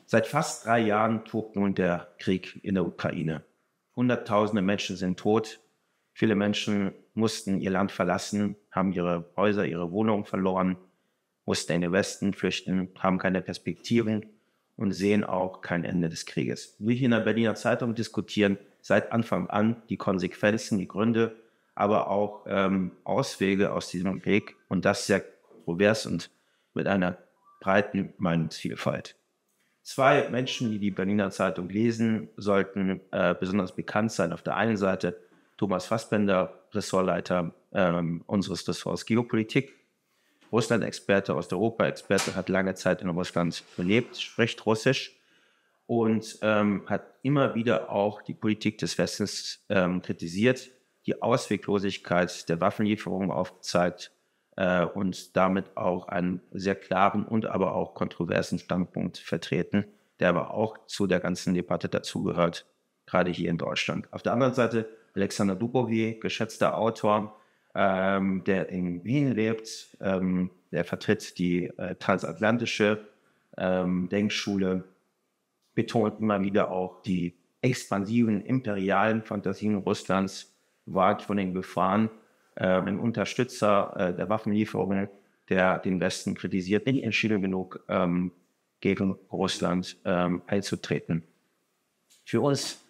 Seit fast 3 Jahren tobt nun der Krieg in der Ukraine. Hunderttausende Menschen sind tot. Viele Menschen mussten ihr Land verlassen, haben ihre Häuser, ihre Wohnungen verloren, mussten in den Westen flüchten, haben keine Perspektiven und sehen auch kein Ende des Krieges. Wir hier in der Berliner Zeitung diskutieren seit Anfang an die Konsequenzen, die Gründe, aber auch Auswege aus diesem Krieg, und das sehr kontrovers und mit einer breiten Meinungsvielfalt. 2 Menschen, die die Berliner Zeitung lesen, sollten besonders bekannt sein. Auf der einen Seite Thomas Fassbender, Ressortleiter unseres Ressorts Geopolitik, Russland-Experte, Osteuropa-Experte, hat lange Zeit in Russland gelebt, spricht Russisch und hat immer wieder auch die Politik des Westens kritisiert, die Ausweglosigkeit der Waffenlieferungen aufgezeigt und damit auch einen sehr klaren und aber auch kontroversen Standpunkt vertreten, der aber auch zu der ganzen Debatte dazugehört, gerade hier in Deutschland. Auf der anderen Seite Alexander Dubovy, geschätzter Autor, der in Wien lebt, der vertritt die transatlantische Denkschule, betont immer wieder auch die expansiven imperialen Fantasien Russlands, wagt von den Gefahren, ein Unterstützer der Waffenlieferungen, der den Westen kritisiert, nicht entschieden genug gegen Russland einzutreten. Für uns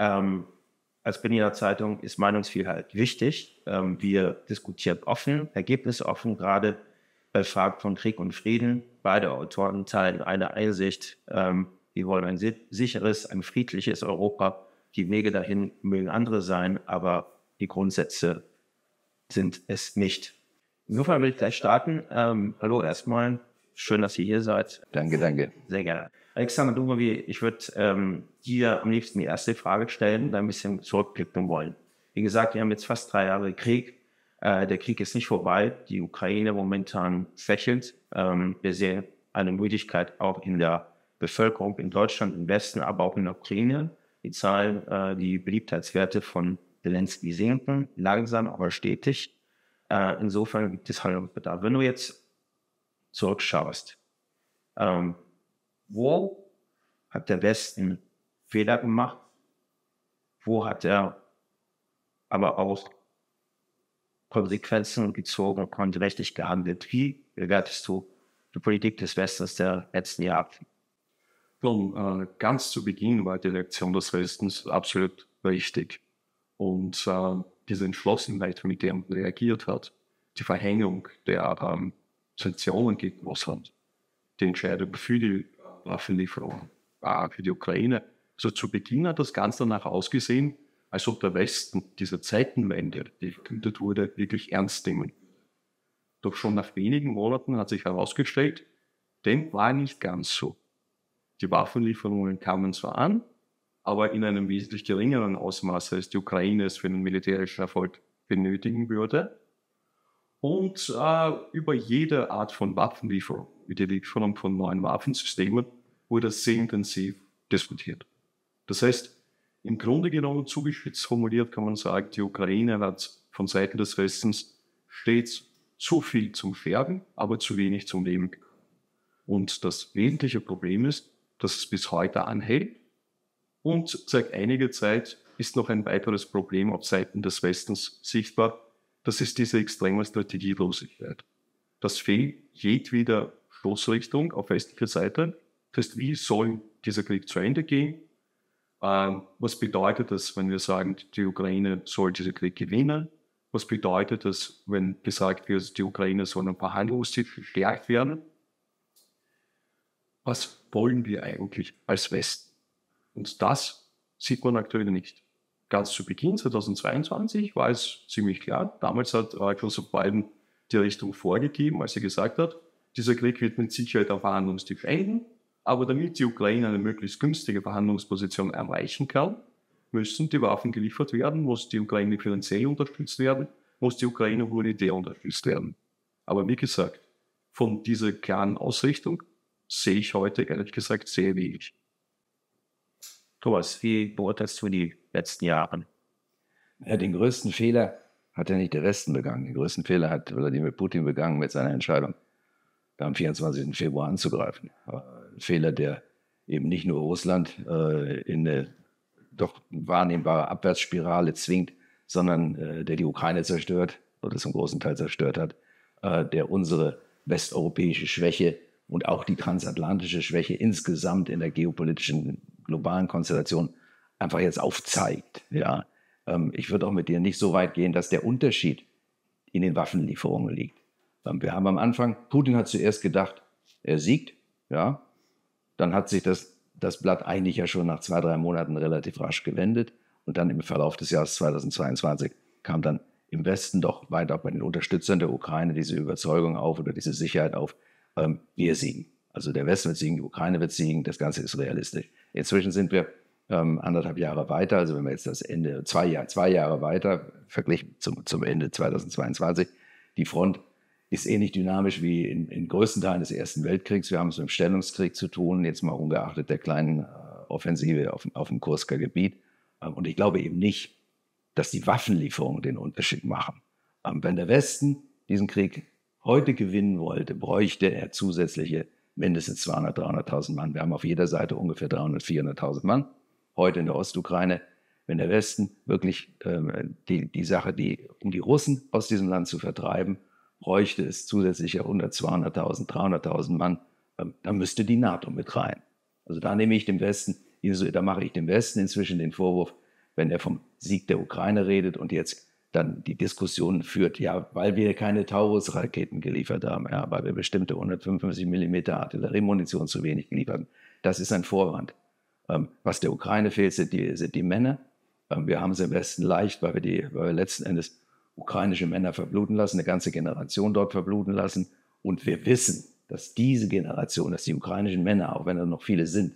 als Berliner Zeitung ist Meinungsvielfalt wichtig. Wir diskutieren offen, ergebnisoffen, gerade bei Fragen von Krieg und Frieden. Beide Autoren teilen eine Einsicht. Wir wollen ein sicheres, ein friedliches Europa. Die Wege dahin mögen andere sein, aber die Grundsätze sind es nicht. Insofern will ich gleich starten. Hallo erstmal. Schön, dass ihr hier seid. Danke, danke. Sehr gerne. Alexander Dubovy, ich würde dir am liebsten die erste Frage stellen, da ein bisschen zurückblicken wollen. Wie gesagt, wir haben jetzt fast 3 Jahre Krieg. Der Krieg ist nicht vorbei. Die Ukraine momentan schwächelt. Wir sehen eine Müdigkeit auch in der Bevölkerung in Deutschland, im Westen, aber auch in der Ukraine. Die Zahlen, die Beliebtheitswerte von Zelensky sinken, langsam, aber stetig. Insofern gibt es Handlungsbedarf. Wenn du jetzt zurückschaust, wo hat der Westen Fehler gemacht? Wo hat er aber auch Konsequenzen gezogen und konnte richtig gehandelt? Wie bewertest du die Politik des Westens der letzten Jahre? Nun, ganz zu Beginn war die Reaktion des Westens absolut richtig. Und diese Entschlossenheit, mit der man reagiert hat, die Verhängung der Sanktionen gegen Russland, die Entscheidung für die Waffenlieferung, für die Ukraine. Also zu Beginn hat das Ganze danach ausgesehen, als ob der Westen diese Zeitenwende, die verkündet wurde, wirklich ernst nehmen. Doch schon nach wenigen Monaten hat sich herausgestellt, dem war nicht ganz so. Die Waffenlieferungen kamen zwar an, aber in einem wesentlich geringeren Ausmaß, als die Ukraine es für den militärischen Erfolg benötigen würde. Und über jede Art von Waffenlieferung, wie die Lieferung von neuen Waffensystemen, wurde sehr intensiv diskutiert. Das heißt, im Grunde genommen zugespitzt formuliert kann man sagen, die Ukraine hat von Seiten des Westens stets zu viel zum Sterben, aber zu wenig zum Leben bekommen. Und das wesentliche Problem ist, dass es bis heute anhält. Und seit einiger Zeit ist noch ein weiteres Problem auf Seiten des Westens sichtbar. Das ist diese extreme Strategielosigkeit. Das fehlt jedweder Stoßrichtung auf westlicher Seite. Das heißt, wie soll dieser Krieg zu Ende gehen? Was bedeutet das, wenn wir sagen, die Ukraine soll diesen Krieg gewinnen? Was bedeutet das, wenn gesagt wird, die Ukraine soll ein paar Handlungstitel gestärkt werden? Was wollen wir eigentlich als Westen? Und das sieht man aktuell nicht. Ganz zu Beginn 2022 war es ziemlich klar. Damals hat Joseph Biden die Richtung vorgegeben, als er gesagt hat, dieser Krieg wird mit Sicherheit auf Verhandlungstisch enden, aber damit die Ukraine eine möglichst günstige Verhandlungsposition erreichen kann, müssen die Waffen geliefert werden, muss die Ukraine finanziell unterstützt werden, muss die Ukraine humanitär unterstützt werden. Aber wie gesagt, von dieser klaren Ausrichtung sehe ich heute ehrlich gesagt sehr wenig. Thomas, wie beurteilst du die letzten Jahre? Ja, den größten Fehler hat ja nicht der Westen begangen. Den größten Fehler hat Wladimir Putin begangen mit seiner Entscheidung, am 24. Februar anzugreifen. Ein Fehler, der eben nicht nur Russland in eine doch wahrnehmbare Abwärtsspirale zwingt, sondern der die Ukraine zerstört oder zum großen Teil zerstört hat, der unsere westeuropäische Schwäche und auch die transatlantische Schwäche insgesamt in der geopolitischen globalen Konstellation einfach jetzt aufzeigt. Ja. Ich würde auch mit dir nicht so weit gehen, dass der Unterschied in den Waffenlieferungen liegt. Wir haben am Anfang, Putin hat zuerst gedacht, er siegt, ja, dann hat sich das Blatt eigentlich ja schon nach 2, 3 Monaten relativ rasch gewendet und dann im Verlauf des Jahres 2022 kam dann im Westen doch weiter bei den Unterstützern der Ukraine diese Überzeugung auf oder diese Sicherheit auf, wir siegen. Also der Westen wird siegen, die Ukraine wird siegen, das Ganze ist realistisch. Inzwischen sind wir 1,5 Jahre weiter, also wenn wir jetzt das Ende, 2 Jahre weiter, verglichen zum Ende 2022, die Front ist ähnlich dynamisch wie in größten Teilen des Ersten Weltkriegs. Wir haben es mit dem Stellungskrieg zu tun, jetzt mal ungeachtet der kleinen Offensive auf dem Kursker Gebiet. Und ich glaube eben nicht, dass die Waffenlieferungen den Unterschied machen. Wenn der Westen diesen Krieg heute gewinnen wollte, bräuchte er zusätzliche mindestens 200.000, 300.000 Mann. Wir haben auf jeder Seite ungefähr 300.000, 400.000 Mann. Heute in der Ostukraine, wenn der Westen wirklich die Sache, um die Russen aus diesem Land zu vertreiben, bräuchte es zusätzliche 100.000, 200.000, 300.000 Mann, dann müsste die NATO mit rein. Also da mache ich dem Westen inzwischen den Vorwurf, wenn er vom Sieg der Ukraine redet und jetzt dann die Diskussion führt, ja, weil wir keine Taurus-Raketen geliefert haben, ja, weil wir bestimmte 155 mm Artilleriemunition zu wenig geliefert haben. Das ist ein Vorwand. Was der Ukraine fehlt, sind die Männer. Wir haben es im Westen leicht, weil wir letzten Endes ukrainische Männer verbluten lassen, eine ganze Generation dort verbluten lassen. Und wir wissen, dass diese Generation, dass die ukrainischen Männer, auch wenn da noch viele sind,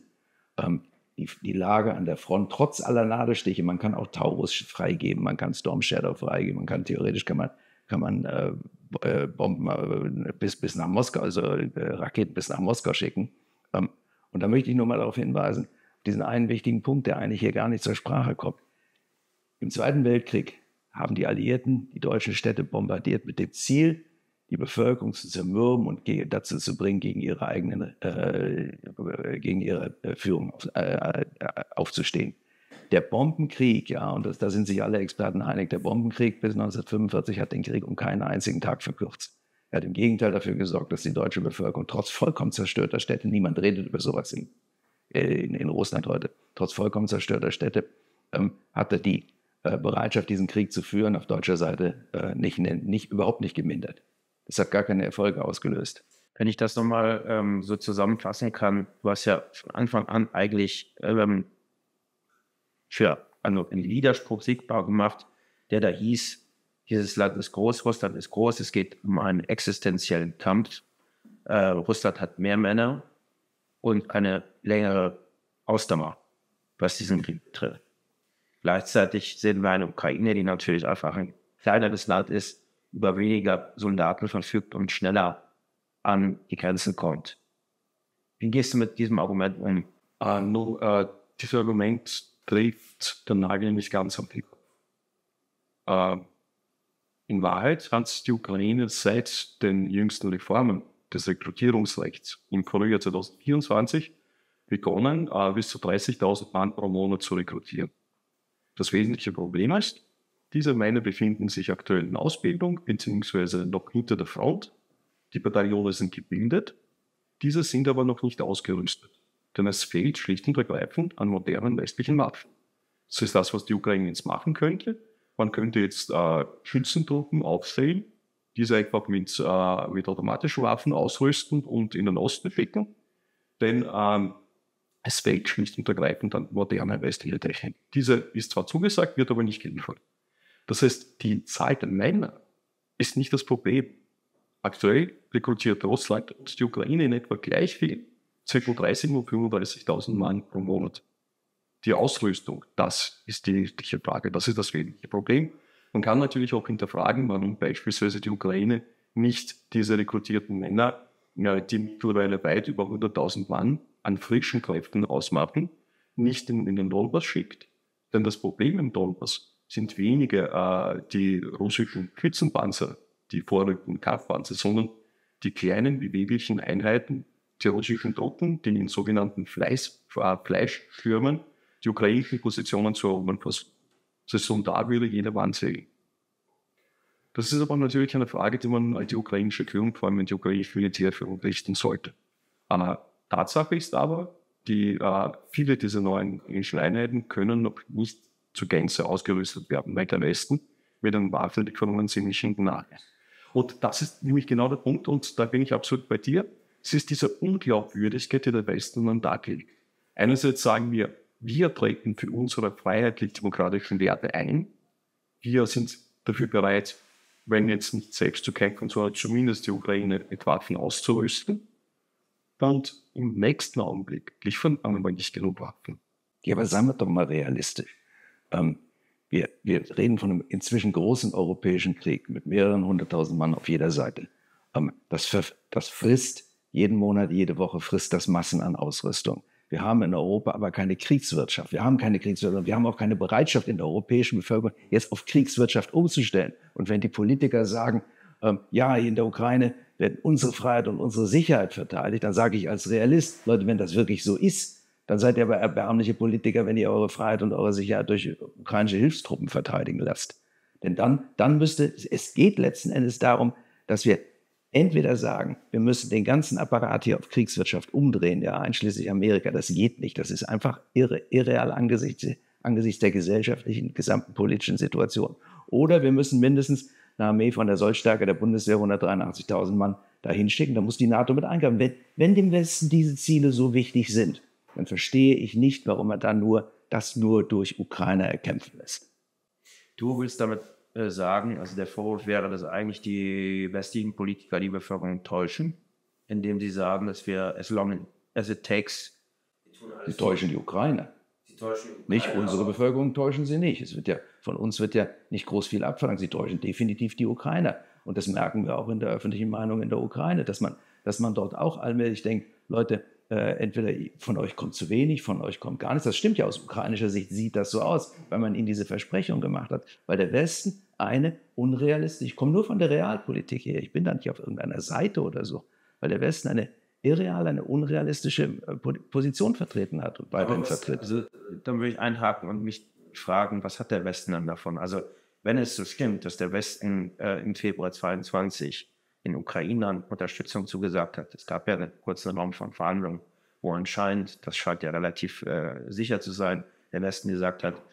die Lage an der Front, trotz aller Nadelstiche, man kann auch Taurus freigeben, man kann Storm Shadow freigeben, theoretisch kann man Bomben bis nach Moskau, also Raketen bis nach Moskau schicken. Und da möchte ich nur mal darauf hinweisen, diesen einen wichtigen Punkt, der eigentlich hier gar nicht zur Sprache kommt. Im Zweiten Weltkrieg haben die Alliierten die deutschen Städte bombardiert mit dem Ziel, die Bevölkerung zu zermürben und dazu zu bringen, gegen ihre Führung aufzustehen. Der Bombenkrieg, ja, und da sind sich alle Experten einig, der Bombenkrieg bis 1945 hat den Krieg um keinen einzigen Tag verkürzt. Er hat im Gegenteil dafür gesorgt, dass die deutsche Bevölkerung trotz vollkommen zerstörter Städte, niemand redet über sowas in Russland heute, trotz vollkommen zerstörter Städte, hatte die Bereitschaft, diesen Krieg zu führen, auf deutscher Seite überhaupt nicht gemindert. Das hat gar keine Erfolge ausgelöst. Wenn ich das nochmal so zusammenfassen kann, du hast ja von Anfang an eigentlich einen Widerspruch sichtbar gemacht, der da hieß, dieses Land ist groß, Russland ist groß, es geht um einen existenziellen Kampf. Russland hat mehr Männer und eine längere Ausdauer, was diesen Krieg betrifft. Gleichzeitig sehen wir eine Ukraine, die natürlich einfach ein kleineres Land ist, über weniger Soldaten verfügt und schneller an die Grenzen kommt. Wie gehst du mit diesem Argument um? Dieses Argument trifft den Nagel nicht ganz am Kopf. In Wahrheit hat die Ukraine seit den jüngsten Reformen des Rekrutierungsrechts im Frühjahr 2024 begonnen, bis zu 30.000 Mann pro Monat zu rekrutieren. Das wesentliche Problem ist, diese Männer befinden sich aktuell in Ausbildung bzw. noch hinter der Front. Die Bataillone sind gebildet, diese sind aber noch nicht ausgerüstet, denn es fehlt schlicht und ergreifend an modernen westlichen Waffen. Das ist das, was die Ukraine jetzt machen könnte. Man könnte jetzt Schützentruppen aufstellen, diese einfach mit automatischen Waffen ausrüsten und in den Osten schicken, denn es fehlt schlicht und ergreifend an moderner westlicher Technik. Diese ist zwar zugesagt, wird aber nicht geliefert. Das heißt, die Zahl der Männer ist nicht das Problem. Aktuell rekrutiert Russland und die Ukraine in etwa gleich viel, ca. 30.000 und 35.000 Mann pro Monat. Die Ausrüstung, das ist die richtige Frage, das ist das wesentliche Problem. Man kann natürlich auch hinterfragen, warum beispielsweise die Ukraine nicht diese rekrutierten Männer, die mittlerweile weit über 100.000 Mann an frischen Kräften ausmachen, nicht in den Donbass schickt. Denn das Problem im Donbass sind weniger die russischen Schützenpanzer, die vorrückenden Kampfpanzer, sondern die kleinen beweglichen Einheiten der russischen Truppen, die in sogenannten Fleischstürmen die ukrainischen Positionen zu erobern versuchen. Das heißt, und da würde jeder Wand sehen. Das ist aber natürlich eine Frage, die man an die ukrainische Führung, vor allem an die ukrainische Militärführung, richten sollte. Tatsache ist aber, viele dieser neuen Einheiten können noch nicht zur Gänze ausgerüstet werden, weil der Westen mit den Waffenlieferungen ziemlich hinten nach. Und das ist nämlich genau der Punkt, und da bin ich absolut bei dir. Es ist diese Unglaubwürdigkeit, die der Westen an den Tag legt. Einerseits sagen wir treten für unsere freiheitlich-demokratischen Werte ein. Wir sind dafür bereit, wenn jetzt nicht selbst zu kämpfen, sondern zumindest die Ukraine mit Waffen auszurüsten. Und im nächsten Augenblick liefern wir nicht genug Waffen. Ja, aber seien wir doch mal realistisch. Wir reden von einem inzwischen großen europäischen Krieg mit mehreren 100.000 Mann auf jeder Seite. Das frisst jeden Monat, jede Woche frisst das Massen an Ausrüstung. Wir haben in Europa aber keine Kriegswirtschaft. Wir haben keine Kriegswirtschaft. Wir haben auch keine Bereitschaft in der europäischen Bevölkerung, jetzt auf Kriegswirtschaft umzustellen. Und wenn die Politiker sagen, ja, in der Ukraine wird unsere Freiheit und unsere Sicherheit verteidigt, dann sage ich als Realist, Leute, wenn das wirklich so ist, dann seid ihr aber erbärmliche Politiker, wenn ihr eure Freiheit und eure Sicherheit durch ukrainische Hilfstruppen verteidigen lasst. Denn dann es geht letzten Endes darum, dass wir entweder sagen, wir müssen den ganzen Apparat hier auf Kriegswirtschaft umdrehen, ja, einschließlich Amerika, das geht nicht. Das ist einfach irreal angesichts der gesellschaftlichen, gesamten politischen Situation. Oder wir müssen mindestens eine Armee von der Sollstärke der Bundeswehr, 183.000 Mann, dahin schicken. Da muss die NATO mit eingreifen. Wenn dem Westen diese Ziele so wichtig sind, dann verstehe ich nicht, warum er dann das nur durch Ukrainer erkämpfen lässt. Du willst damit sagen, also der Vorwurf wäre, dass eigentlich die westlichen Politiker die Bevölkerung täuschen, indem sie sagen, dass wir as long as it takes. Sie täuschen die Ukrainer. Nicht unsere Bevölkerung täuschen sie nicht. Von uns wird ja nicht groß viel abverlangt. Sie täuschen definitiv die Ukrainer. Und das merken wir auch in der öffentlichen Meinung in der Ukraine, dass man dort auch allmählich denkt, Leute, entweder von euch kommt zu wenig, von euch kommt gar nichts. Das stimmt ja, aus ukrainischer Sicht sieht das so aus, weil man ihnen diese Versprechung gemacht hat. Weil der Westen eine unrealistische, ich komme nur von der Realpolitik her, ich bin da nicht auf irgendeiner Seite oder so, weil der Westen eine irreale, eine unrealistische Position vertreten hat und weiterhin vertritt. Also, dann würde ich einhaken und mich fragen, was hat der Westen dann davon? Also wenn es so stimmt, dass der Westen im Februar 2022 den Ukrainern Unterstützung zugesagt hat. Es gab ja einen kurzen Raum von Verhandlungen, wo anscheinend, das scheint ja relativ sicher zu sein, der Westen gesagt hat,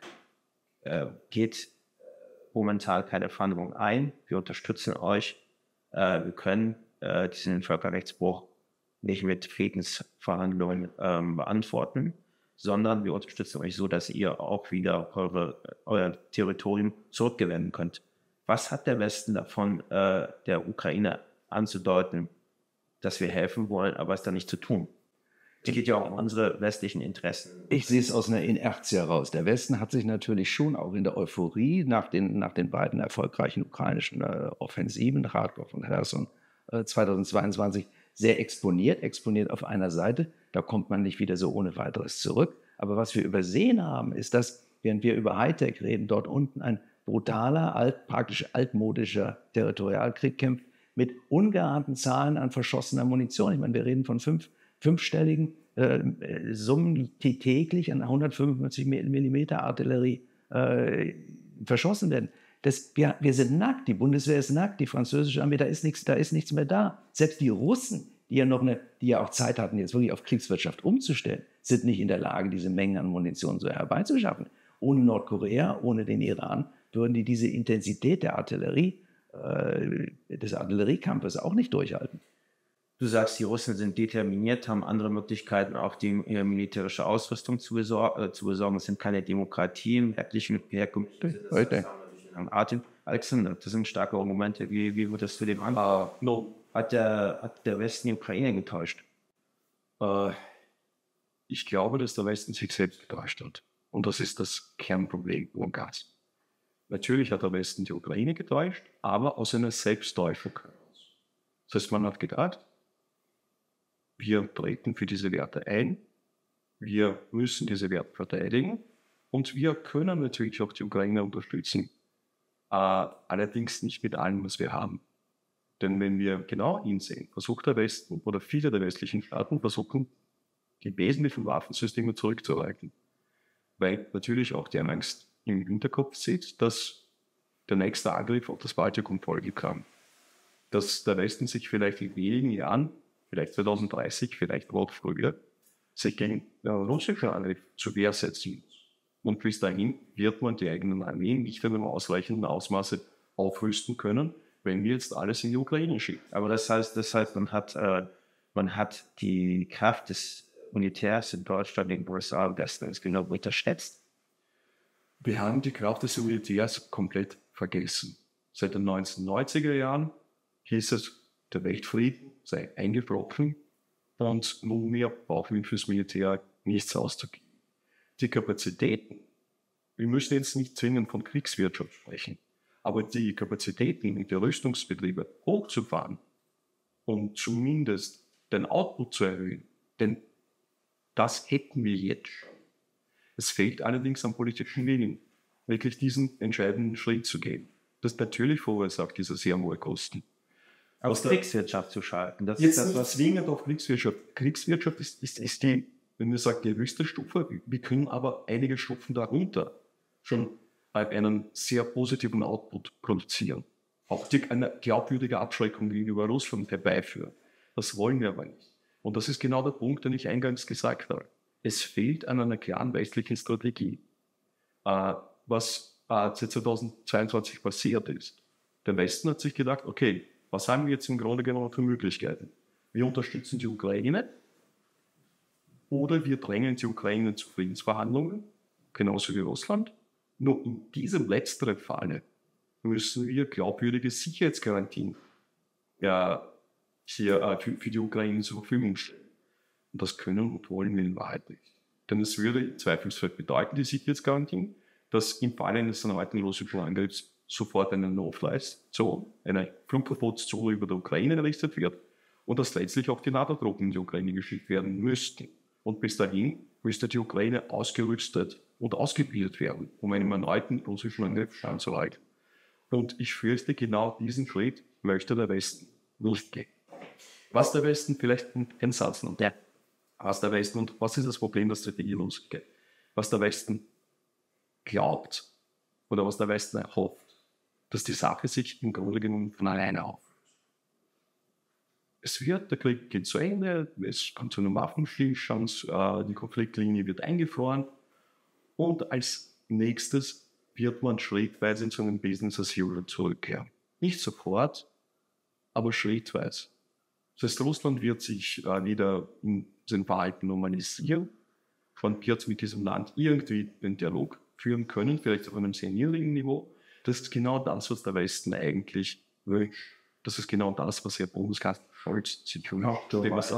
geht momentan keine Verhandlungen ein, wir unterstützen euch, wir können diesen Völkerrechtsbruch nicht mit Friedensverhandlungen beantworten, sondern wir unterstützen euch so, dass ihr auch wieder euer Territorium zurückgewinnen könnt. Was hat der Westen davon, der Ukraine anzudeuten, dass wir helfen wollen, aber es dann nicht zu tun? Es geht ja auch um unsere westlichen Interessen. Ich sehe es aus einer Inertie heraus. Der Westen hat sich natürlich schon auch in der Euphorie nach den beiden erfolgreichen ukrainischen Offensiven, Kharkov und Cherson 2022, sehr exponiert auf einer Seite. Da kommt man nicht wieder so ohne weiteres zurück. Aber was wir übersehen haben, ist, dass, während wir über Hightech reden, dort unten ein brutaler, praktisch altmodischer Territorialkrieg kämpft mit ungeahnten Zahlen an verschossener Munition. Ich meine, wir reden von fünfstelligen Summen, die täglich an 155 mm Artillerie verschossen werden. Wir sind nackt, die Bundeswehr ist nackt, die französische Armee, da ist nichts mehr da. Selbst die Russen, die ja auch Zeit hatten, jetzt wirklich auf Kriegswirtschaft umzustellen, sind nicht in der Lage, diese Mengen an Munition so herbeizuschaffen. Ohne Nordkorea, ohne den Iran, würden die diese Intensität der Artillerie, des Artilleriekampfes auch nicht durchhalten. Du sagst, die Russen sind determiniert, haben andere Möglichkeiten, auch ihre militärische Ausrüstung zu besorgen. Es sind keine Demokratien, etlichen Herkunft. Alexander, das sind starke Argumente. Wie würdest du dem an? Hat der Westen die Ukraine getäuscht? Ich glaube, dass der Westen sich selbst getäuscht hat. Und das ist das Kernproblem Ungarns. Natürlich hat der Westen die Ukraine getäuscht, aber aus einer Selbsttäuschung heraus. Das heißt, man hat gedacht, wir treten für diese Werte ein, wir müssen diese Werte verteidigen und wir können natürlich auch die Ukraine unterstützen. Allerdings nicht mit allem, was wir haben. Denn wenn wir genau hinsehen, versucht der Westen oder viele der westlichen Staaten versuchen, die wesentlichen Waffensysteme zurückzuhalten. Weil natürlich auch die Angst im Hinterkopf sitzt, dass der nächste Angriff auf das Baltikum folgen kann. Dass der Westen sich vielleicht in wenigen Jahren, vielleicht 2030, vielleicht auch früher, sich gegen den russischen Angriff zur Wehr setzen muss. Und bis dahin wird man die eigenen Armeen nicht in einem ausreichenden Ausmaße aufrüsten können, wenn wir jetzt alles in die Ukraine schicken. Aber das heißt, man hat die Kraft des Militärs in Deutschland, in den USA und Westen genau unterschätzt. Wir haben die Kraft des Militärs komplett vergessen. Seit den 1990er Jahren hieß es, der Weltfrieden sei eingebrochen und nunmehr brauchen wir fürs Militär nichts auszugeben. Die Kapazitäten, wir müssen jetzt nicht zwingend von Kriegswirtschaft sprechen, aber die Kapazitäten der Rüstungsbetriebe hochzufahren und zumindest den Output zu erhöhen, denn das hätten wir jetzt schon. Es fehlt allerdings am politischen Willen, wirklich diesen entscheidenden Schritt zu gehen. Das natürlich verursacht diese sehr hohen Kosten. Auf Kriegswirtschaft zu schalten. Das jetzt ist das zwingend auf Kriegswirtschaft. Kriegswirtschaft ist die, wenn wir sagen, die höchste Stufe. Wir können aber einige Stufen darunter schon einen sehr positiven Output produzieren. Auch eine glaubwürdige Abschreckung gegenüber Russland herbeiführen. Das wollen wir aber nicht. Und das ist genau der Punkt, den ich eingangs gesagt habe. Es fehlt an einer klaren westlichen Strategie. Was seit 2022 passiert ist. Der Westen hat sich gedacht, okay, was haben wir jetzt im Grunde genommen für Möglichkeiten? Wir unterstützen die Ukraine oder wir drängen die Ukraine zu Friedensverhandlungen, genauso wie Russland. Nur in diesem letzteren Falle müssen wir glaubwürdige Sicherheitsgarantien für die Ukraine zur Verfügung stellen. Und das können und wollen wir in Wahrheit nicht. Denn es würde im Zweifelsfall bedeuten, die Sicherheitsgarantien, dass im Falle eines erneuten russischen Angriffs sofort eine No-Fly-Zone, eine Flugverbotszone über der Ukraine errichtet wird und dass letztlich auch die NATO-Truppen in die Ukraine geschickt werden müssten. Und bis dahin müsste die Ukraine ausgerüstet und ausgebildet werden, um einem erneuten russischen Angriff standzuhalten. Und ich fürchte, genau diesen Schritt möchte der Westen nicht gehen. Was der Westen vielleicht ein Satz noch. Ja. Was der Westen, und was ist das Problem der Strategie losgeht? Was der Westen glaubt oder was der Westen erhofft, dass die Sache sich im Grunde genommen von alleine auflöst. Der Krieg geht zu Ende, es kommt zu einem Waffenstillstand, die Konfliktlinie wird eingefroren und als nächstes wird man schrittweise in so einem Business as usual zurückkehren. Nicht sofort, aber schrittweise. Das heißt, Russland wird sich wieder in sein Verhalten normalisieren. Man wird mit diesem Land irgendwie den Dialog führen können, vielleicht auf einem sehr niedrigen Niveau. Das ist genau das, was der Westen eigentlich wünscht. Das ist genau das, was Herr Bundeskanzler Scholz zu tun hat.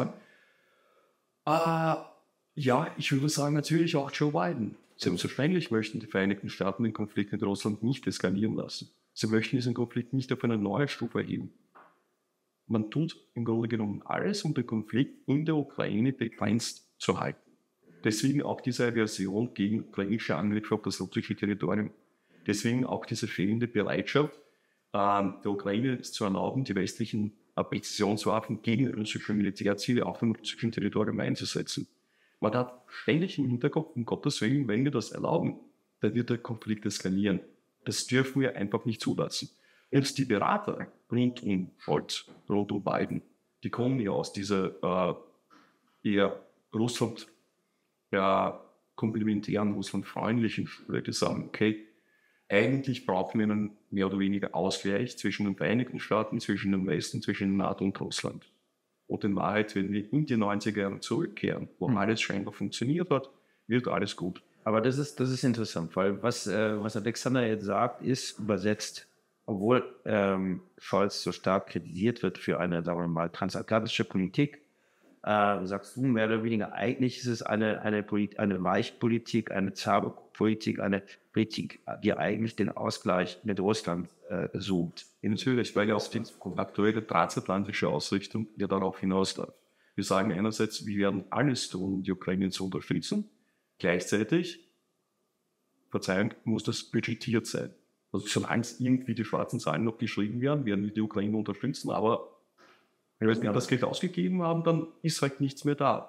Ja, ich würde sagen, natürlich auch Joe Biden. Selbstverständlich möchten die Vereinigten Staaten den Konflikt mit Russland nicht eskalieren lassen. Sie möchten diesen Konflikt nicht auf eine neue Stufe heben. Man tut im Grunde genommen alles, um den Konflikt in der Ukraine begrenzt zu halten. Deswegen auch diese Aversion gegen ukrainische Angriffe auf das russische Territorium. Deswegen auch diese fehlende Bereitschaft, der Ukraine es zu erlauben, die westlichen Präzisionswaffen gegen russische Militärziele auf dem russischen Territorium einzusetzen. Man hat ständig im Hinterkopf, um Gottes Willen, wenn wir das erlauben, dann wird der Konflikt eskalieren. Das dürfen wir einfach nicht zulassen. Jetzt die Berater rund um Scholz, rund um Biden, die kommen ja aus dieser eher Russland, komplementären, russlandfreundlichen Schule, die sagen, okay, eigentlich brauchen wir einen mehr oder weniger Ausgleich zwischen den Vereinigten Staaten, zwischen dem Westen, zwischen NATO und Russland. Und in Wahrheit, wenn wir in die 90er Jahre zurückkehren, wo alles scheinbar funktioniert hat, wird alles gut. Aber das ist interessant, weil was Alexander jetzt sagt, ist übersetzt, obwohl Scholz so stark kritisiert wird für eine, sagen wir mal, transatlantische Politik, sagst du mehr oder weniger, eigentlich ist es eine Weichpolitik, eine zahme Politik, eine Politik, die eigentlich den Ausgleich mit Russland sucht. Natürlich, weil ja auch die aktuelle transatlantische Ausrichtung ja darauf hinausläuft. Wir sagen einerseits, wir werden alles tun, um die Ukraine zu unterstützen. Gleichzeitig, Verzeihung, muss das budgetiert sein. Also solange irgendwie die schwarzen Zahlen noch geschrieben werden wir die Ukraine unterstützen, aber wenn wir das Geld ausgegeben haben, dann ist halt nichts mehr da.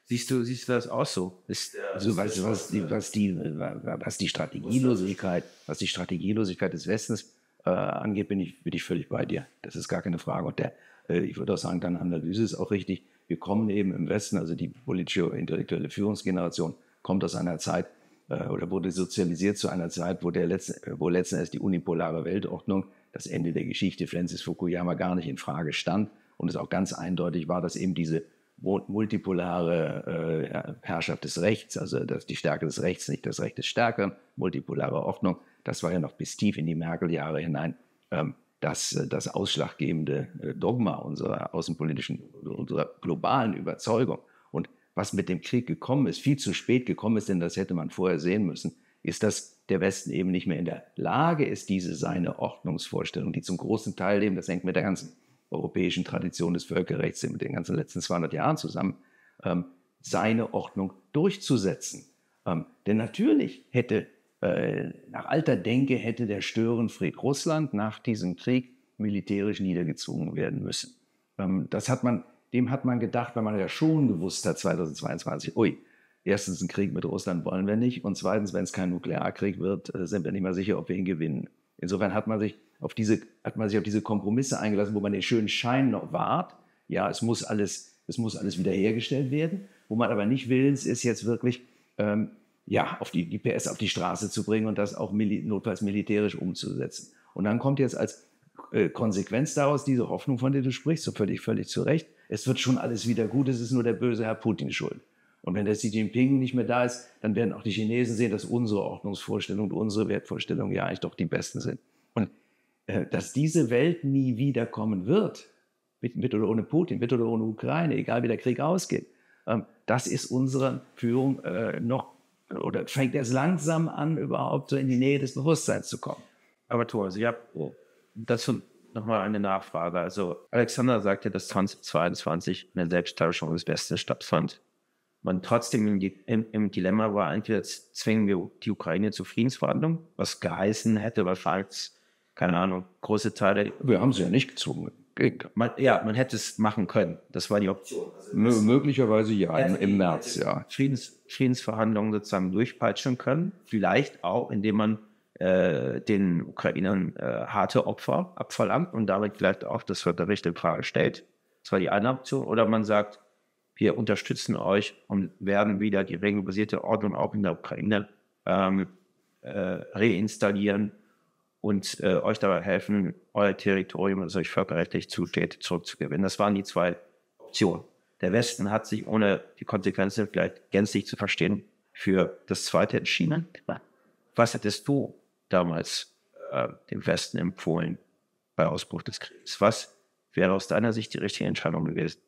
Siehst du das auch so? Also was die Strategielosigkeit des Westens angeht, bin ich völlig bei dir. Das ist gar keine Frage. Und ich würde auch sagen, deine Analyse ist auch richtig. Wir kommen eben im Westen, also die politische, intellektuelle Führungsgeneration kommt aus einer Zeit oder wurde sozialisiert zu einer Zeit, wo letzten Endes die unipolare Weltordnung, das Ende der Geschichte Francis Fukuyama, gar nicht in Frage stand und es auch ganz eindeutig war, dass eben diese multipolare Herrschaft des Rechts, also dass die Stärke des Rechts, nicht das Recht des Stärkeren, multipolare Ordnung, das war ja noch bis tief in die Merkel-Jahre hinein das ausschlaggebende Dogma unserer außenpolitischen, unserer globalen Überzeugung. Und was mit dem Krieg gekommen ist, viel zu spät gekommen ist, denn das hätte man vorher sehen müssen, ist, dass der Westen eben nicht mehr in der Lage ist, seine Ordnungsvorstellung, die zum großen Teil eben, das hängt mit der ganzen europäischen Tradition des Völkerrechts mit den ganzen letzten 200 Jahren zusammen, seine Ordnung durchzusetzen. Denn natürlich hätte nach alter Denke hätte der Störenfried Russland nach diesem Krieg militärisch niedergezwungen werden müssen. Dem hat man gedacht, weil man ja schon gewusst hat 2022, erstens, einen Krieg mit Russland wollen wir nicht und zweitens, wenn es kein Nuklearkrieg wird, sind wir nicht mal sicher, ob wir ihn gewinnen. Insofern hat man sich auf diese Kompromisse eingelassen, wo man den schönen Schein noch wahrt. Ja, es muss alles wiederhergestellt werden, wo man aber nicht willens ist, jetzt wirklich die PS auf die Straße zu bringen und das auch notfalls militärisch umzusetzen. Und dann kommt jetzt als Konsequenz daraus diese Hoffnung, von der du sprichst, so völlig zu Recht, es wird schon alles wieder gut, es ist nur der böse Herr Putin schuld. Und wenn der Xi Jinping nicht mehr da ist, dann werden auch die Chinesen sehen, dass unsere Ordnungsvorstellungen und unsere Wertvorstellungen ja eigentlich doch die besten sind. Und dass diese Welt nie wiederkommen wird, mit oder ohne Putin, mit oder ohne Ukraine, egal wie der Krieg ausgeht, das ist unsere Führung oder fängt erst langsam an, überhaupt so in die Nähe des Bewusstseins zu kommen. Aber Thor, Sie haben dazu nochmal eine Nachfrage. Also Alexander sagte, dass 2022 eine Selbsttäuschung des Westens stattfand. Man trotzdem im Dilemma war, entweder zwingen wir die Ukraine zu Friedensverhandlungen, was geheißen hätte wahrscheinlich, keine Ahnung, große Teile. Wir haben sie ja nicht gezwungen. Man hätte es machen können. Das war die Option. Also möglicherweise ja, im März, ja. Friedensverhandlungen sozusagen durchpeitschen können. Vielleicht auch, indem man den Ukrainern harte Opfer abverlangt und damit vielleicht auch das Völkerrecht in Frage stellt. Das war die eine Option. Oder man sagt, wir unterstützen euch und werden wieder die regelbasierte Ordnung auch in der Ukraine reinstallieren und euch dabei helfen, euer Territorium, das euch völkerrechtlich zusteht, zurückzugewinnen. Das waren die zwei Optionen. Der Westen hat sich, ohne die Konsequenzen vielleicht gänzlich zu verstehen, für das Zweite entschieden. Was hättest du damals dem Westen empfohlen bei Ausbruch des Krieges? Was wäre aus deiner Sicht die richtige Entscheidung gewesen?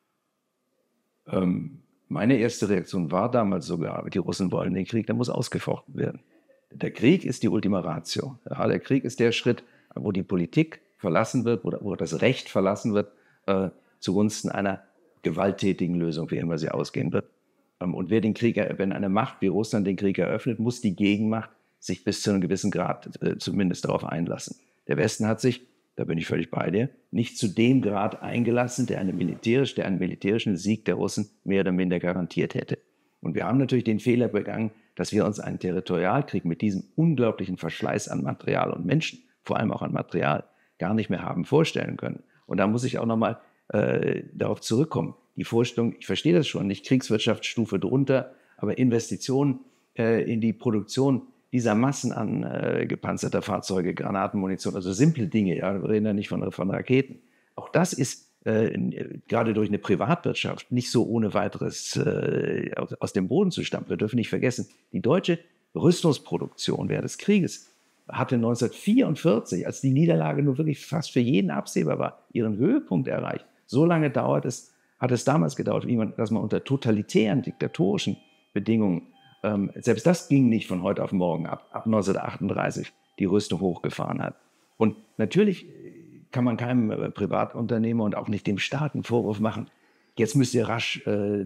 Meine erste Reaktion war damals sogar, die Russen wollen den Krieg, der muss ausgefochten werden. Der Krieg ist die Ultima Ratio. Ja, der Krieg ist der Schritt, wo die Politik verlassen wird, wo das Recht verlassen wird, zugunsten einer gewalttätigen Lösung, wie immer sie ausgehen wird. Und wenn eine Macht wie Russland den Krieg eröffnet, muss die Gegenmacht sich bis zu einem gewissen Grad zumindest darauf einlassen. Der Westen hat sich, da bin ich völlig bei dir, nicht zu dem Grad eingelassen, der einen militärischen Sieg der Russen mehr oder minder garantiert hätte. Und wir haben natürlich den Fehler begangen, dass wir uns einen Territorialkrieg mit diesem unglaublichen Verschleiß an Material und Menschen, vor allem auch an Material, gar nicht mehr haben vorstellen können. Und da muss ich auch nochmal darauf zurückkommen. Die Vorstellung, ich verstehe das schon, nicht Kriegswirtschaftsstufe drunter, aber Investitionen in die Produktion dieser Massen an gepanzerter Fahrzeuge, Granatenmunition, also simple Dinge, ja, wir reden ja nicht von Raketen. Auch das ist gerade durch eine Privatwirtschaft nicht so ohne weiteres aus dem Boden zu stampfen. Wir dürfen nicht vergessen, die deutsche Rüstungsproduktion während des Krieges hatte 1944, als die Niederlage nur wirklich fast für jeden absehbar war, ihren Höhepunkt erreicht. So lange hat es damals gedauert, dass man unter totalitären, diktatorischen Bedingungen, selbst das ging nicht von heute auf morgen, ab 1938 die Rüstung hochgefahren hat. Und natürlich kann man keinem Privatunternehmer und auch nicht dem Staat einen Vorwurf machen, jetzt müsst ihr rasch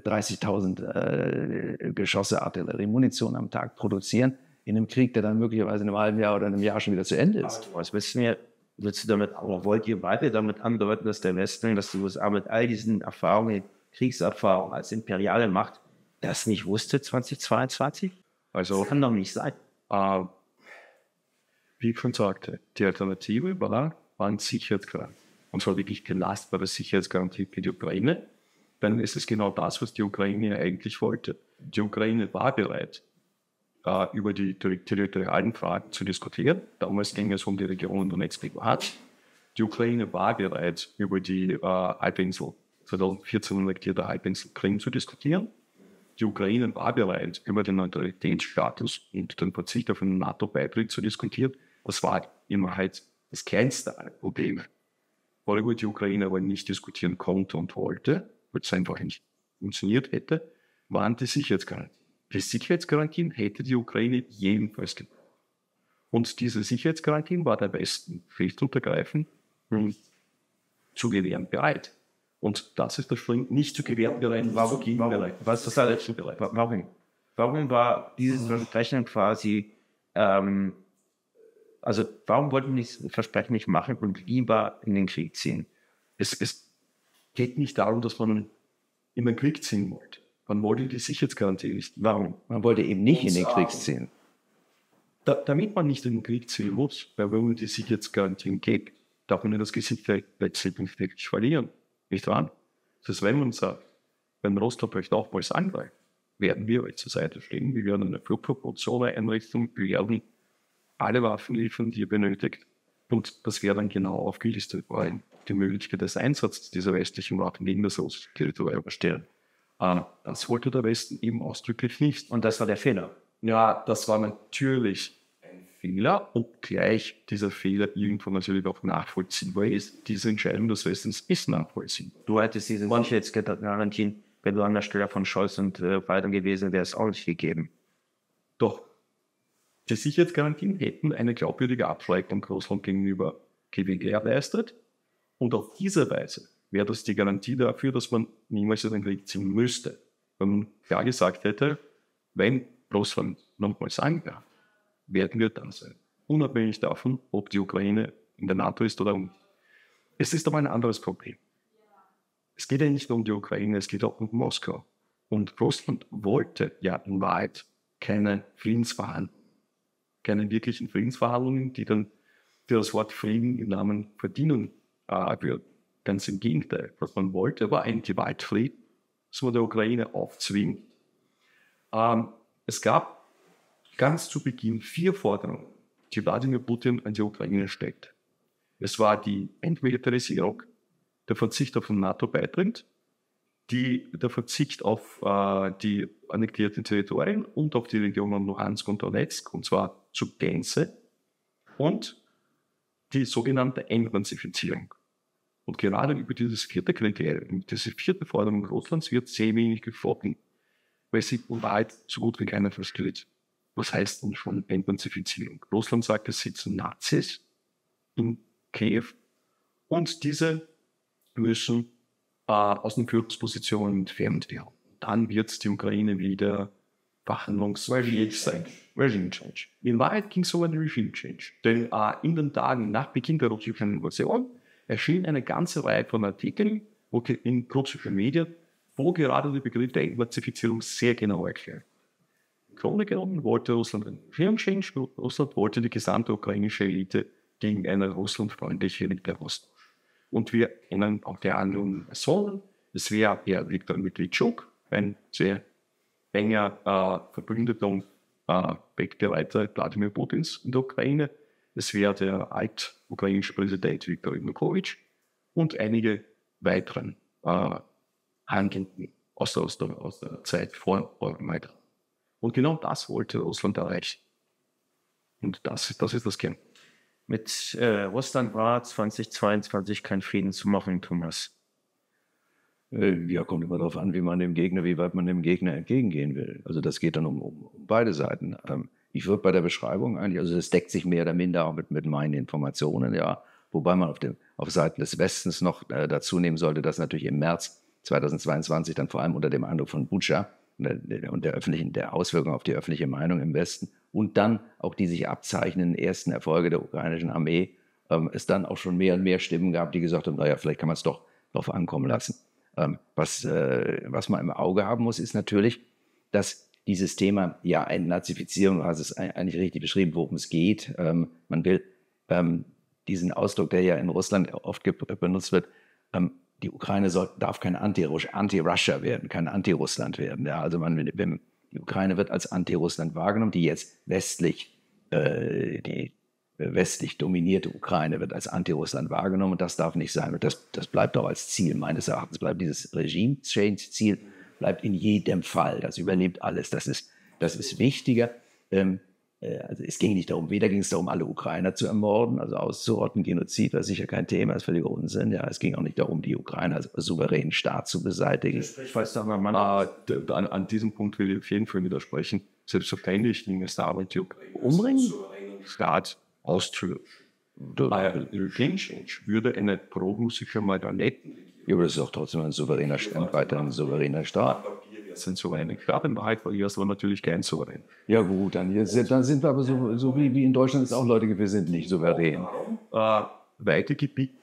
30.000 Geschosse Artilleriemunition am Tag produzieren, in einem Krieg, der dann möglicherweise in einem halben Jahr oder einem Jahr schon wieder zu Ende ist. Was wollt ihr weiter damit andeuten, dass der Westen, dass die USA mit all diesen Erfahrungen, Kriegserfahrungen als imperiale Macht das nicht wusste 2022? Also, Das kann doch nicht sein. wie ich schon sagte, die Alternative war ein Sicherheitsgarantie. Und zwar wirklich belastbare Sicherheitsgarantie für die Ukraine. Dann ist es genau das, was die Ukraine eigentlich wollte. Die Ukraine war bereit, über die territorialen Fragen zu diskutieren. Damals ging es um die Region Donetsk und Luhansk. Die Ukraine war bereit, über die Halbinsel, 2014 annektierte Halbinsel Krim zu diskutieren. Die Ukraine war bereit, über den Neutralitätsstatus und den Verzicht auf einen NATO-Beitritt zu diskutieren. Das war immer halt das kleinste aller Probleme. Worüber die Ukraine aber nicht diskutieren konnte und wollte, weil es einfach nicht funktioniert hätte, waren die Sicherheitsgarantien. Die Sicherheitsgarantien hätte die Ukraine jedenfalls gebraucht. Und diese Sicherheitsgarantien war der Westen schlicht und ergreifend zu gewähren bereit. Und das ist das Schlimme, nicht zu gewähren bereit, Warum war dieses Versprechen quasi, also warum wollten die das Versprechen nicht machen und lieber in den Krieg ziehen? Es geht nicht darum, dass man in den Krieg ziehen wollte. Man wollte die Sicherheitsgarantie nicht. Warum? Man wollte eben nicht in den Krieg ziehen. Damit man nicht in den Krieg ziehen muss, weil wenn man die Sicherheitsgarantien gibt, darf man das Gesicht letztendlich wirklich verlieren. Nicht wahr? Das heißt, wenn man sagt, wenn Russland euch nochmals angreift, werden wir euch zur Seite stehen, wir werden eine Flugverbotszone einrichten, wir werden alle Waffen liefern, die ihr benötigt. Und das wäre dann genau aufgelistet, weil die Möglichkeit des Einsatzes dieser westlichen Waffen gegen das russische Territorium erstellen. Das wollte der Westen eben ausdrücklich nicht. Und das war der Fehler. Ja, das war natürlich ein Fehler und gleich dieser Fehler irgendwo natürlich auch nachvollziehbar ist. Diese Entscheidung des Westens ist nachvollziehbar. Du hättest diese Sicherheitsgarantien, wenn du an der Stelle von Scholz und Biden gewesen wärst, auch nicht gegeben. Doch die Sicherheitsgarantien hätten eine glaubwürdige Abschreckung Russland gegenüber gewährleistet. Und auf diese Weise wäre das die Garantie dafür, dass man niemals in den Krieg ziehen müsste. Wenn man klar gesagt hätte, wenn Russland nochmals angreift, werden wir dann sein. Unabhängig davon, ob die Ukraine in der NATO ist oder nicht. Es ist aber ein anderes Problem. Es geht ja nicht nur um die Ukraine, es geht auch um Moskau. Und Russland wollte ja in Wahrheit keine Friedensverhandlungen. Keine wirklichen Friedensverhandlungen, die dann für das Wort Frieden im Namen verdienen würden. Ganz im Gegenteil. Was man wollte, war ein Gewaltfrieden, das man der Ukraine aufzwingt. Es gab ganz zu Beginn 4 Forderungen, die Wladimir Putin an die Ukraine stellte. Es war die Entmilitarisierung, der Verzicht auf den NATO-Beitritt, der Verzicht auf die annektierten Territorien und auf die Regionen Luhansk und Donetsk, und zwar zur Gänze, und die sogenannte Entnazifizierung. Und gerade über dieses 4. Kriterium, diese 4. Forderung Russlands wird sehr wenig gesprochen, weil sie in Wahrheit so gut wie keiner versteht. Was heißt denn schon Entnazifizierung? Russland sagt, es sitzen Nazis in Kiew und diese müssen aus den Führungspositionen entfernt werden. Dann wird die Ukraine wieder verhandlungsfähig sein. Regime Change. In Wahrheit ging es um einen Regime Change. Denn in den Tagen nach Beginn der russischen Invasion erschien eine ganze Reihe von Artikeln in russischen Medien, wo gerade der Begriff der Entnazifizierung sehr genau erklärt. Im Grunde genommen wollte Russland einen Regime Change, Russland wollte die gesamte ukrainische Elite gegen eine russlandfreundliche Elite austauschen. Und wir kennen auch die anderen Personen. Es wäre Herr Viktor Medvedchuk, ein sehr enger Verbündeter und Wegbereiter Wladimir Putins in der Ukraine. Es wäre der alt-ukrainische Präsident Viktor Yanukovych und einige weiteren Handelnden aus der Zeit vor Maidan. Und genau das wollte Russland erreichen. Und das ist das Kern. Mit Russland war 2022 kein Frieden zu machen, Thomas. Ja, kommt immer darauf an, wie weit man dem Gegner entgegengehen will. Also das geht dann um beide Seiten. Ich würde bei der Beschreibung eigentlich, also das deckt sich mehr oder minder auch mit meinen Informationen, ja. Wobei man auf Seiten des Westens noch dazu nehmen sollte, dass natürlich im März 2022 dann vor allem unter dem Eindruck von Butscha und der Auswirkungen auf die öffentliche Meinung im Westen und dann auch die sich abzeichnenden ersten Erfolge der ukrainischen Armee, es dann auch schon mehr und mehr Stimmen gab, die gesagt haben, naja, vielleicht kann man es doch drauf ankommen lassen. Was man im Auge haben muss, ist natürlich, dass dieses Thema, ja, eine Nazifizierung, du hast es eigentlich richtig beschrieben, worum es geht. Man will diesen Ausdruck, der ja in Russland oft benutzt wird, die Ukraine darf kein Anti-Russia werden, kein Anti-Russland werden. Ja, also die Ukraine wird als Anti-Russland wahrgenommen, die jetzt die westlich dominierte Ukraine wird als Anti-Russland wahrgenommen und das darf nicht sein. Und das bleibt auch als Ziel meines Erachtens, bleibt dieses Regime-Change-Ziel, bleibt in jedem Fall. Das überlebt alles. Das ist wichtiger. Also es ging nicht darum, weder ging es darum, alle Ukrainer zu ermorden, also auszurotten. Genozid war sicher kein Thema, ist völliger Unsinn. Ja, es ging auch nicht darum, die Ukrainer als souveränen Staat zu beseitigen. Ich weiß aber, an diesem Punkt will ich auf jeden Fall widersprechen. Selbstverständlich ging es darum, die Ukraine umbringen? Staat auszulöschen. Regime Change würde eine pro-russische Marionette. Ja, aber das ist auch trotzdem ein souveräner Staat, weiterhin ein souveräner Staat. Das sind souveräne Staaten. In Wahrheit war IS aber natürlich kein souverän. Ja gut, dann sind wir aber so wie in Deutschland es auch Leute gibt, wir sind nicht souverän. Weite Gebiete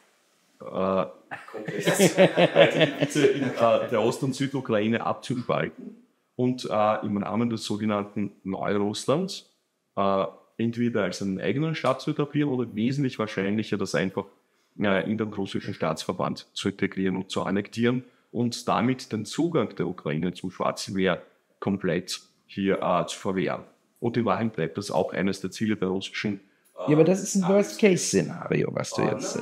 der Ost- und Südukraine abzuspalten und im Rahmen des sogenannten Neurusslands entweder als einen eigenen Staat zu etablieren oder wesentlich wahrscheinlicher, das einfach in den russischen Staatsverband zu integrieren und zu annektieren und damit den Zugang der Ukraine zum Schwarzen Meer komplett hier zu verwehren. Und in Wahrheit bleibt das auch eines der Ziele der russischen. Ja, aber das ist ein Worst-Case-Szenario, was du jetzt.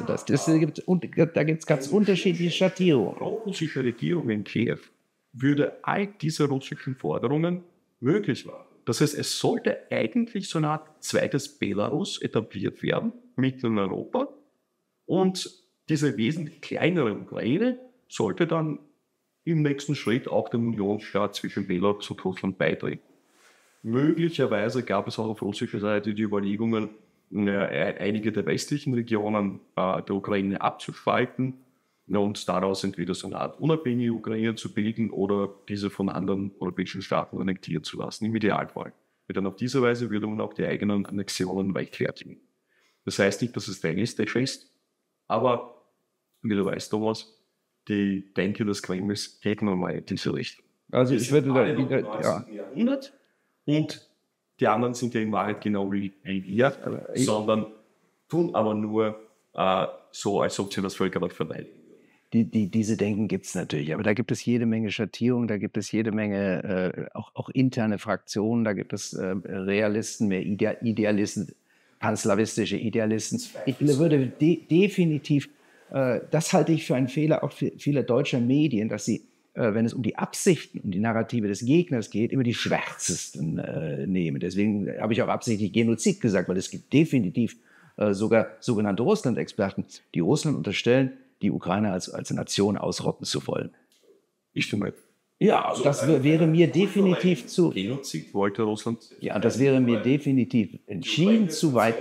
Da gibt es ganz unterschiedliche Schattierungen. Die russische Regierung in Kiew würde all diese russischen Forderungen möglich machen. Das heißt, es sollte eigentlich so eine Art zweites Belarus etabliert werden, mitten in Europa. Und diese wesentlich kleinere Ukraine sollte dann im nächsten Schritt auch dem Unionsstaat zwischen Belarus und Russland beitreten. Möglicherweise gab es auch auf russischer Seite die Überlegungen, einige der westlichen Regionen der Ukraine abzuspalten und daraus entweder so eine Art unabhängige Ukraine zu bilden oder diese von anderen europäischen Staaten annektiert zu lassen, im Idealfall. Denn auf diese Weise würde man auch die eigenen Annexionen rechtfertigen. Das heißt nicht, dass es realistisch ist, aber wie du weißt, Thomas, die Denke des Kremls geht nun mal in diese Richtung. Also ich würde da wieder, ja. Jahrhundert und die anderen sind ja in Wahrheit genau wie wir, sondern tun aber nur so, als ob sie das Völkerrecht verteidigen. Diese Denken gibt es natürlich, aber da gibt es jede Menge Schattierungen, da gibt es jede Menge auch interne Fraktionen, da gibt es Realisten, mehr Idealisten, panslawistische Idealisten. Ich würde definitiv, das halte ich für einen Fehler auch vieler deutscher Medien, dass sie, wenn es um die Absichten, um die Narrative des Gegners geht, immer die schwärzesten nehmen. Deswegen habe ich auch absichtlich Genozid gesagt, weil es gibt definitiv sogar sogenannte Russland-Experten, die Russland unterstellen, die Ukraine als Nation ausrotten zu wollen. Ich stimme. Ja, also das wäre mir definitiv zu. Genozid wollte Russland. Ja, das wäre mir definitiv entschieden zu weit.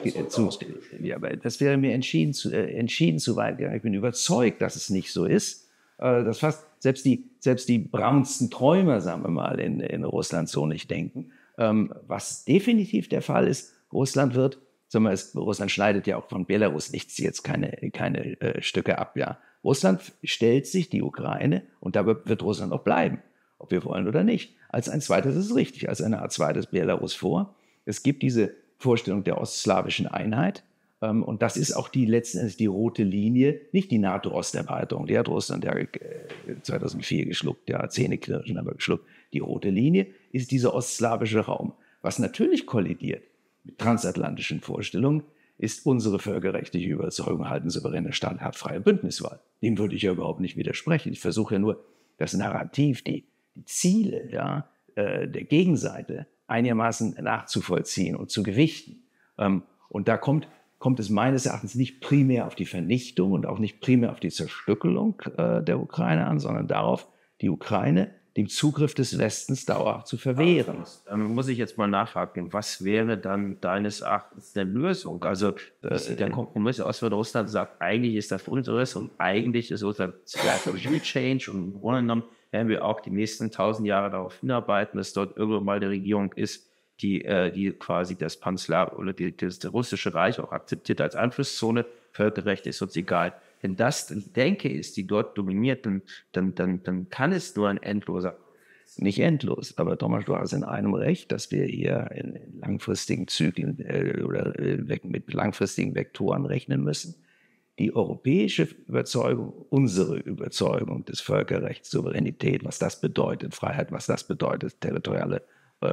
Das wäre mir entschieden zu weit gegangen. Ich bin überzeugt, dass es nicht so ist. Dass fast selbst die braunsten Träumer, sagen wir mal, in Russland so nicht denken. Was definitiv der Fall ist, Russland schneidet ja auch von Belarus jetzt keine Stücke ab. Ja. Russland stellt sich die Ukraine, und da wird Russland auch bleiben, ob wir wollen oder nicht, als ein zweites, das ist richtig, als eine Art zweites Belarus vor. Es gibt diese Vorstellung der ostslawischen Einheit, und das ist auch letztendlich die rote Linie, nicht die NATO-Osterweiterung, die hat Russland ja 2004 geschluckt, ja, Zähneknirschen aber geschluckt. Die rote Linie ist dieser ostslawische Raum, was natürlich kollidiert mit transatlantischen Vorstellungen, ist unsere völkerrechtliche Überzeugung, halt ein souveräner Staat hat freie Bündniswahl. Dem würde ich ja überhaupt nicht widersprechen. Ich versuche ja nur, das Narrativ, die Ziele der Gegenseite einigermaßen nachzuvollziehen und zu gewichten. Und da kommt es meines Erachtens nicht primär auf die Vernichtung und auch nicht primär auf die Zerstückelung der Ukraine an, sondern darauf, die Ukraine dem Zugriff des Westens dauerhaft zu verwehren. Dann muss ich jetzt mal nachhaken, was wäre dann deines Erachtens eine Lösung? Also der Kompromiss Ostrussland sagt, eigentlich ist das unseres und eigentlich ist unser Regime Change, und im Grunde genommen werden wir auch die nächsten 1000 Jahre darauf hinarbeiten, dass dort irgendwann mal eine Regierung ist, die quasi das das russische Reich auch akzeptiert als Einflusszone. Völkerrecht ist uns egal. Wenn das die Denke ist, die dort dominiert, dann kann es nur ein endloser Nicht endlos, aber Thomas, du hast in einem recht, dass wir hier in langfristigen Zyklen mit langfristigen Vektoren rechnen müssen. Die europäische Überzeugung, unsere Überzeugung des Völkerrechts, Souveränität, was das bedeutet, Freiheit, was das bedeutet, territoriale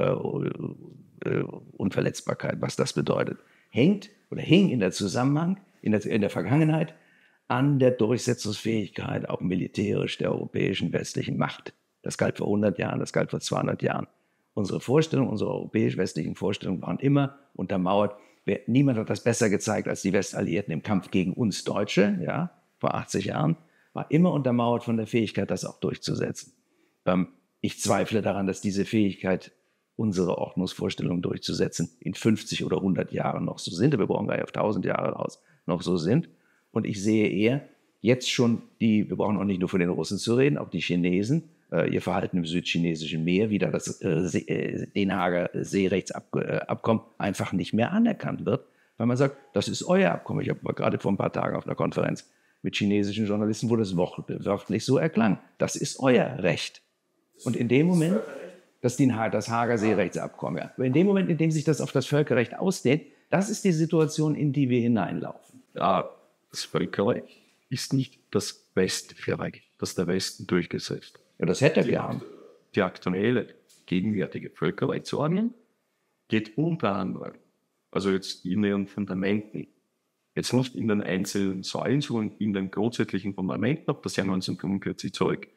Unverletzbarkeit, was das bedeutet, hing in der Zusammenhang, in der Vergangenheit an der Durchsetzungsfähigkeit, auch militärisch, der europäischen westlichen Macht. Das galt vor 100 Jahren, das galt vor 200 Jahren. Unsere europäisch-westlichen Vorstellungen waren immer untermauert. Niemand hat das besser gezeigt als die Westalliierten im Kampf gegen uns Deutsche, ja, vor 80 Jahren, war immer untermauert von der Fähigkeit, das auch durchzusetzen. Ich zweifle daran, dass diese Fähigkeit, unsere Ordnungsvorstellungen durchzusetzen, in 50 oder 100 Jahren noch so sind. Wir brauchen gleich auf 1000 Jahre raus, noch so sind. Und ich sehe eher jetzt schon wir brauchen auch nicht nur von den Russen zu reden, auch die Chinesen, ihr Verhalten im südchinesischen Meer, wie da das Den Haager Seerechtsabkommen einfach nicht mehr anerkannt wird, weil man sagt, das ist euer Abkommen. Ich war gerade vor ein paar Tagen auf einer Konferenz mit chinesischen Journalisten, wo das wörtlich so erklang. Das ist euer Recht. Und in dem Moment, das Haager Seerechtsabkommen, ja. Aber in dem Moment, in dem sich das auf das Völkerrecht ausdehnt, das ist die Situation, in die wir hineinlaufen. Ja, das Völkerrecht ist nicht das Westrecht, das der Westen durchgesetzt. Ja, das hätte er gern. Die aktuelle, gegenwärtige Völkerrechtsordnung geht unter anderem, also jetzt in ihren Fundamenten, jetzt nicht in den einzelnen Säulen, sondern in den grundsätzlichen Fundamenten auf das Jahr 1945 zurück.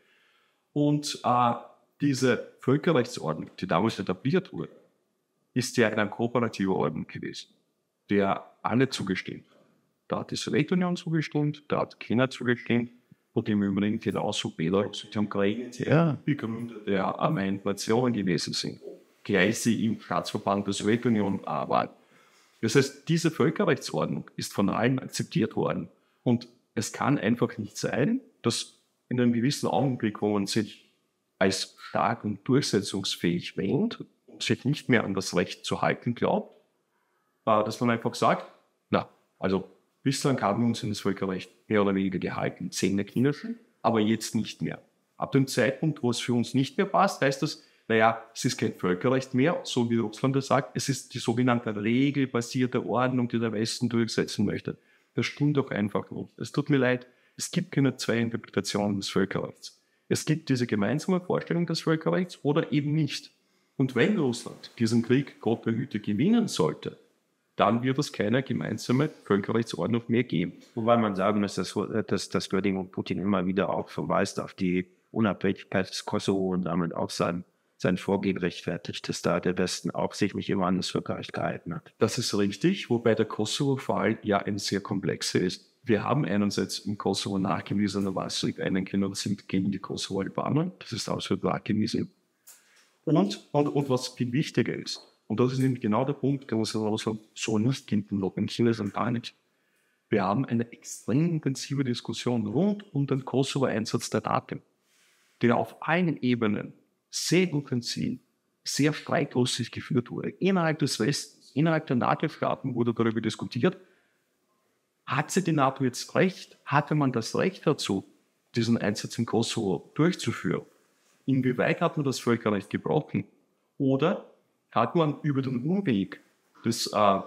Und diese Völkerrechtsordnung, die damals etabliert wurde, ist ja eine kooperative Ordnung gewesen, der alle zugestimmt. Da hat die Sowjetunion zugestimmt, da hat China zugestimmt und im Übrigen genauso Belarus und die Ukraine, die Gründer der Vereinten Nationen gewesen sind, gleich sie im Staatsverband der Sowjetunion waren. Das heißt, diese Völkerrechtsordnung ist von allen akzeptiert worden. Und es kann einfach nicht sein, dass in einem gewissen Augenblick, wo man sich als stark und durchsetzungsfähig wähnt und sich nicht mehr an das Recht zu halten glaubt, dass man einfach sagt, also bislang haben wir uns in das Völkerrecht mehr oder weniger gehalten, Zähneknirschen, aber jetzt nicht mehr. Ab dem Zeitpunkt, wo es für uns nicht mehr passt, heißt das, es ist kein Völkerrecht mehr, so wie Russland das sagt, es ist die sogenannte regelbasierte Ordnung, die der Westen durchsetzen möchte. Das stimmt doch einfach nicht. Es tut mir leid, es gibt keine zwei Interpretationen des Völkerrechts. Es gibt diese gemeinsame Vorstellung des Völkerrechts oder eben nicht. Und wenn Russland diesen Krieg, Gott behüte, gewinnen sollte, dann wird es keine gemeinsame Völkerrechtsordnung mehr geben. Wobei man sagen muss, dass Wladimir Putin immer wieder auch verweist auf die Unabhängigkeit des Kosovo und damit auch sein Vorgehen rechtfertigt, dass da der Westen auch sich nicht immer an das Völkerrecht gehalten hat. Das ist richtig, wobei der Kosovo-Fall ja ein sehr komplexer ist. Wir haben einerseits im Kosovo nachgewiesenerweise einen Genozid gegen die Kosovo-Albaner, das ist absolut nachgewiesen. Und was viel wichtiger ist, und das ist nämlich genau der Punkt, der muss Russland so nicht hinten locken, China ist gar nicht. Wir haben eine extrem intensive Diskussion rund um den Kosovo-Einsatz der NATO, der auf allen Ebenen sehr intensiv, sehr streitlustig geführt wurde. Innerhalb des Westens, innerhalb der NATO-Staaten wurde darüber diskutiert, hatte die NATO jetzt recht? Hatte man das Recht dazu, diesen Einsatz im Kosovo durchzuführen? Inwieweit hat man das Völkerrecht gebrochen? Oder hat man über den Umweg des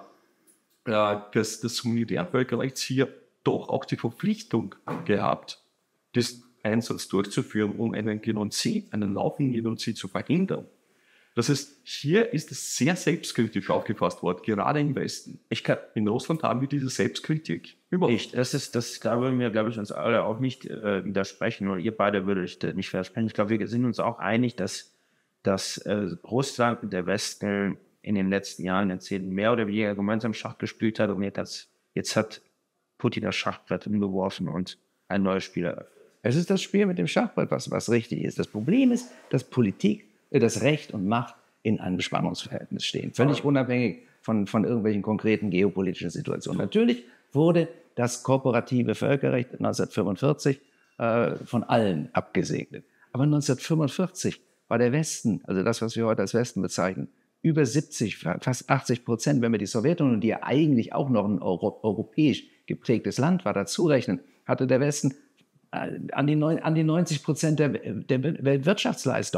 humanitären Völkerrechts hier doch auch die Verpflichtung gehabt, das Einsatz durchzuführen, um einen laufenden Genozid zu verhindern? Das heißt, hier ist es sehr selbstkritisch aufgefasst worden, gerade im Westen. In Russland haben wir diese Selbstkritik überhaupt. Da würden wir, glaube ich, uns alle auch nicht widersprechen, oder ihr beide würdet nicht widersprechen. Ich glaube, wir sind uns auch einig, dass Russland und der Westen in den letzten Jahren, Jahrzehnten mehr oder weniger gemeinsam Schach gespielt hat und jetzt hat Putin das Schachbrett umgeworfen und ein neues Spiel eröffnet. Es ist das Spiel mit dem Schachbrett, was richtig ist. Das Problem ist, dass das Recht und Macht in einem Spannungsverhältnis stehen, völlig unabhängig von irgendwelchen konkreten geopolitischen Situationen. Natürlich wurde das kooperative Völkerrecht 1945 von allen abgesegnet. Aber 1945 war der Westen, also das, was wir heute als Westen bezeichnen, über 70, fast 80%, wenn wir die Sowjetunion, die ja eigentlich auch noch ein europäisch geprägtes Land war, dazu rechnen, hatte der Westen an die 90% der Weltwirtschaftsleistung.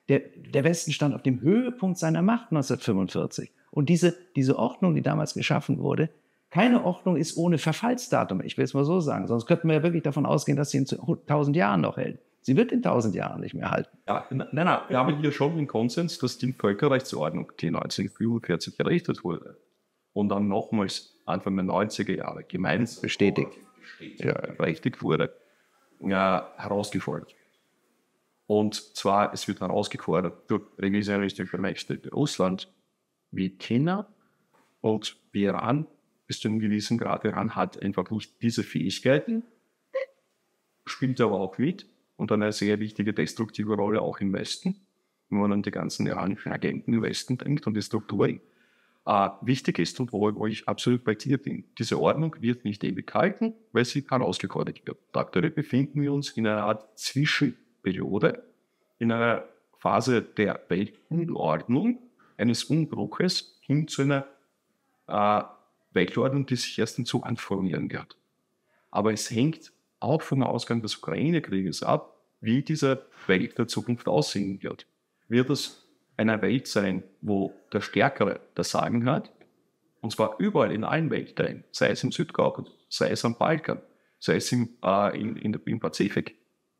Der Westen stand auf dem Höhepunkt seiner Macht 1945. Und diese Ordnung, die damals geschaffen wurde, keine Ordnung ist ohne Verfallsdatum, ich will es mal so sagen. Sonst könnten wir ja wirklich davon ausgehen, dass sie in 1000 Jahren noch hält. Sie wird in 1000 Jahren nicht mehr halten. Ja, nein, wir haben hier schon den Konsens, dass die Völkerrechtsordnung, die 1945 errichtet wurde und dann nochmals Anfang der 90er Jahre gemeinsam Bestätigt berechtigt wurde, herausgefordert. Und zwar, es wird herausgefordert durch revisionistische Mächte Russland wie China und wie Iran bis zu einem gewissen Grad. Iran hat einfach nicht diese Fähigkeiten, spielt aber auch mit und eine sehr wichtige destruktive Rolle auch im Westen, wenn man an die ganzen iranischen Agenten im Westen denkt und die Strukturen. Wichtig ist und wo ich absolut bei dir bin, diese Ordnung wird nicht ewig halten, weil sie herausgefordert wird. Aktuell befinden wir uns in einer Art Zwischenperiode, in einer Phase der Weltunordnung, eines Umbruches hin zu einer Weltordnung, die sich erst dazu anformieren wird. Aber es hängt auch vom Ausgang des Ukraine-Krieges ab, wie diese Welt der Zukunft aussehen wird. Wird es eine Welt sein, wo der Stärkere das Sagen hat, und zwar überall in allen Weltteilen, sei es im Südkaukasus, sei es am Balkan, sei es im Pazifik.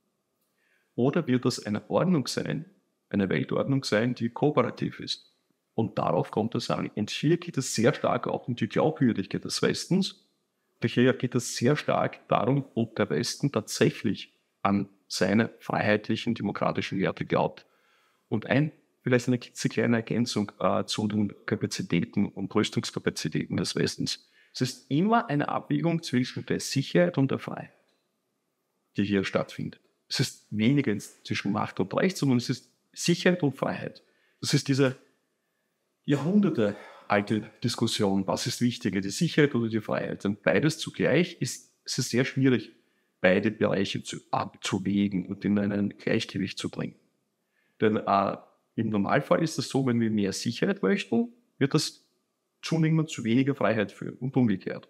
Oder wird es eine Ordnung sein, eine Weltordnung sein, die kooperativ ist? Und darauf kommt es an. Und hier geht es sehr stark auch um die Glaubwürdigkeit des Westens. Hier geht es sehr stark darum, ob der Westen tatsächlich an seine freiheitlichen, demokratischen Werte glaubt. Und vielleicht eine kleine Ergänzung zu den Kapazitäten und Rüstungskapazitäten des Westens. Es ist immer eine Abwägung zwischen der Sicherheit und der Freiheit, die hier stattfindet. Es ist weniger zwischen Macht und Recht, sondern es ist Sicherheit und Freiheit. Das ist diese jahrhundertealte Diskussion, was ist wichtiger, die Sicherheit oder die Freiheit? Und beides zugleich ist es sehr schwierig, beide Bereiche abzuwägen und in ein Gleichgewicht zu bringen. Denn im Normalfall ist es so, wenn wir mehr Sicherheit möchten, wird das zunehmend zu weniger Freiheit führen und umgekehrt.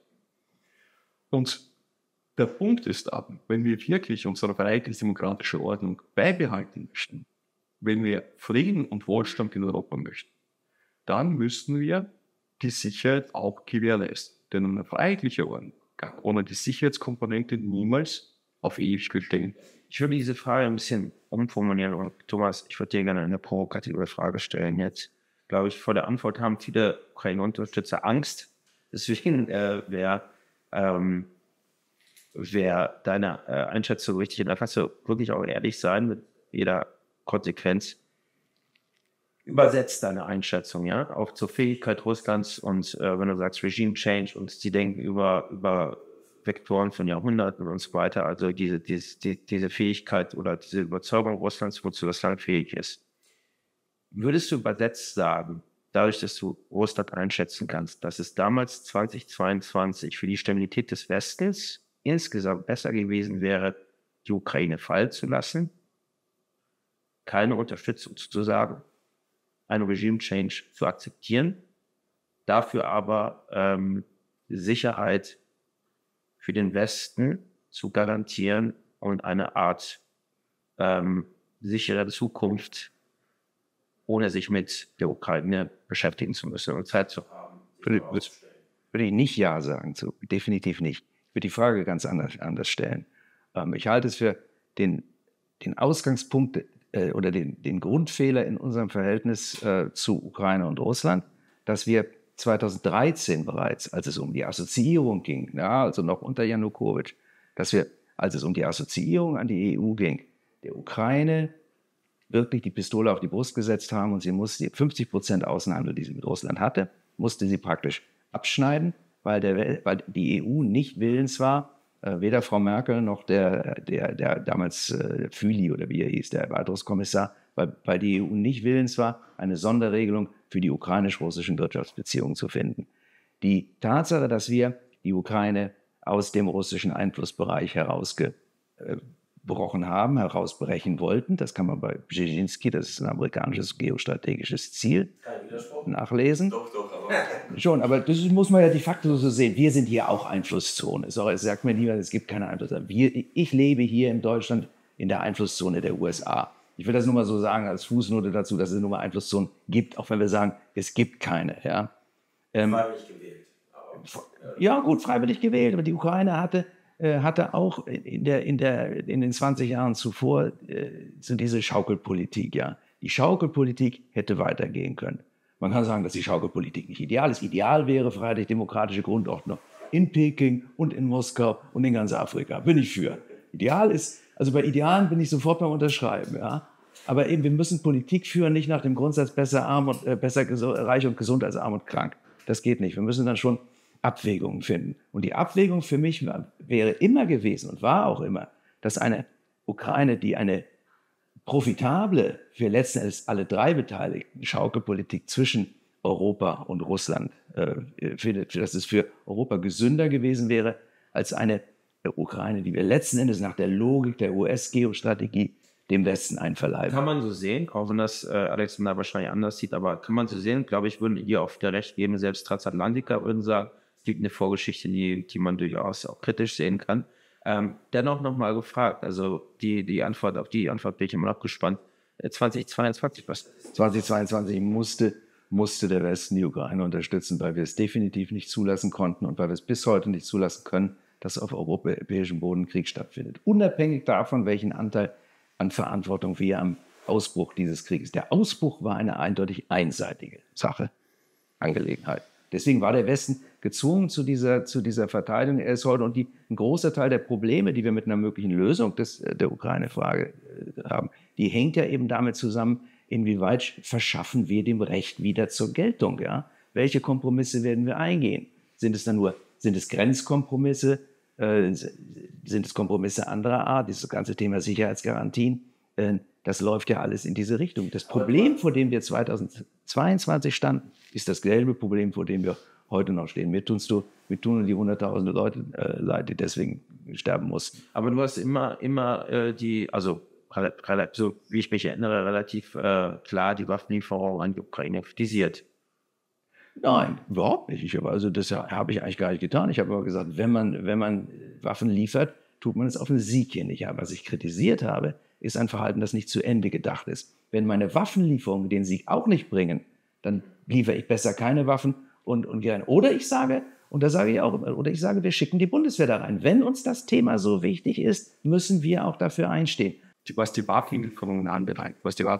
Und der Punkt ist aber, wenn wir wirklich unsere freiheitlich-demokratische Ordnung beibehalten möchten, wenn wir Frieden und Wohlstand in Europa möchten, dann müssen wir die Sicherheit auch gewährleisten. Denn eine freiheitliche Ordnung kann ohne die Sicherheitskomponente niemals auf Ewigkeit stehen. Ich würde diese Frage ein bisschen umformulieren und Thomas, ich würde dir gerne eine provokative Frage stellen jetzt. Glaube ich, vor der Antwort haben viele Ukraine-Unterstützer Angst. Deswegen wäre deine Einschätzung richtig. Und da kannst du wirklich auch ehrlich sein mit jeder Konsequenz. Übersetzt deine Einschätzung, ja, auch zur Fähigkeit Russlands und wenn du sagst Regime Change und sie denken über Vektoren von Jahrhunderten und so weiter, also diese Fähigkeit oder diese Überzeugung Russlands, wozu Russland fähig ist. Würdest du übersetzt sagen, dadurch, dass du Russland einschätzen kannst, dass es damals 2022 für die Stabilität des Westens insgesamt besser gewesen wäre, die Ukraine fallen zu lassen, keine Unterstützung zu sagen, einen Regime-Change zu akzeptieren, dafür aber Sicherheit für den Westen zu garantieren und eine Art sichere Zukunft, ohne sich mit der Ukraine beschäftigen zu müssen und Zeit zu haben. Würde ich nicht Ja sagen, definitiv nicht. Ich würde die Frage ganz anders stellen. Ich halte es für den Ausgangspunkt oder den Grundfehler in unserem Verhältnis zu Ukraine und Russland, dass wir 2013 bereits, als es um die Assoziierung ging, ja, also noch unter Janukowitsch, dass wir, als es um die Assoziierung an die EU ging, der Ukraine wirklich die Pistole auf die Brust gesetzt haben und sie musste 50% Außenhandel, die sie mit Russland hatte, musste sie praktisch abschneiden, weil die EU nicht willens war, weder Frau Merkel noch der damals Füli oder wie er hieß, der Erweiterungskommissar, weil die EU nicht willens war, eine Sonderregelung für die ukrainisch-russischen Wirtschaftsbeziehungen zu finden. Die Tatsache, dass wir die Ukraine aus dem russischen Einflussbereich herausbrechen wollten, das kann man bei Brzezinski, das ist ein amerikanisches geostrategisches Ziel, nachlesen. Doch, aber schon, aber das muss man ja de facto so sehen. Wir sind hier auch Einflusszone. Es sagt mir niemand, es gibt keine Einflusszone. Ich lebe hier in Deutschland in der Einflusszone der USA. Ich will das nur mal so sagen als Fußnote dazu, dass es nur mal Einflusszonen gibt, auch wenn wir sagen, es gibt keine. Ja, Freiwillig gewählt. ja gut, freiwillig gewählt, aber die Ukraine hatte auch in den 20 Jahren zuvor so diese Schaukelpolitik. Ja, die Schaukelpolitik hätte weitergehen können. Man kann sagen, dass die Schaukelpolitik nicht ideal ist. Ideal wäre freiheitlich-demokratische Grundordnung in Peking und in Moskau und in ganz Afrika. Bin ich für. Ideal ist, also bei Idealen bin ich sofort beim Unterschreiben. Ja. Aber eben, wir müssen Politik führen, nicht nach dem Grundsatz besser reich und gesund als arm und krank. Das geht nicht. Wir müssen dann schon Abwägungen finden. Und die Abwägung für mich wäre immer gewesen und war auch immer, dass eine Ukraine, die eine profitable, für letzten Endes alle drei Beteiligten, Schaukelpolitik zwischen Europa und Russland findet, dass es für Europa gesünder gewesen wäre als eine Ukraine, die wir letzten Endes nach der Logik der US-Geostrategie dem Westen einverleiben. Kann man so sehen, auch wenn das Alexander wahrscheinlich anders sieht, aber kann man so sehen, glaube ich, würden hier auf der Recht geben, selbst Transatlantiker würden sagen, es gibt eine Vorgeschichte, die man durchaus auch kritisch sehen kann. Dennoch nochmal gefragt, also die Antwort, auf die Antwort bin ich immer noch gespannt. 2022, was? 2022 musste der Westen die Ukraine unterstützen, weil wir es definitiv nicht zulassen konnten und weil wir es bis heute nicht zulassen können, dass auf europäischem Boden Krieg stattfindet. Unabhängig davon, welchen Anteil an Verantwortung wir am Ausbruch dieses Krieges. Der Ausbruch war eine eindeutig einseitige Angelegenheit. Deswegen war der Westen gezwungen zu dieser Verteidigung. Er ist heute, und ein großer Teil der Probleme, die wir mit einer möglichen Lösung der Ukraine-Frage haben, die hängt ja eben damit zusammen, inwieweit verschaffen wir dem Recht wieder zur Geltung. Ja? Welche Kompromisse werden wir eingehen? Sind es Grenzkompromisse? Sind es Kompromisse anderer Art? Dieses ganze Thema Sicherheitsgarantien, das läuft ja alles in diese Richtung. Das Problem, vor dem wir 2022 standen, ist dasselbe Problem, vor dem wir heute noch stehen. Mir tun die hunderttausende Leute leid, die deswegen sterben mussten. Aber du hast immer so wie ich mich erinnere, relativ klar die Waffenlieferung an die Ukraine kritisiert. Nein, überhaupt nicht. Das habe ich eigentlich gar nicht getan. Ich habe aber gesagt, wenn man Waffen liefert, tut man es auf den Sieg hin. Was ich kritisiert habe, ist ein Verhalten, das nicht zu Ende gedacht ist. Wenn meine Waffenlieferungen den Sieg auch nicht bringen, dann liefere ich besser keine Waffen und gerne. Oder ich sage, wir schicken die Bundeswehr da rein. Wenn uns das Thema so wichtig ist, müssen wir auch dafür einstehen. Was die Waffenlieferungen anbelangt,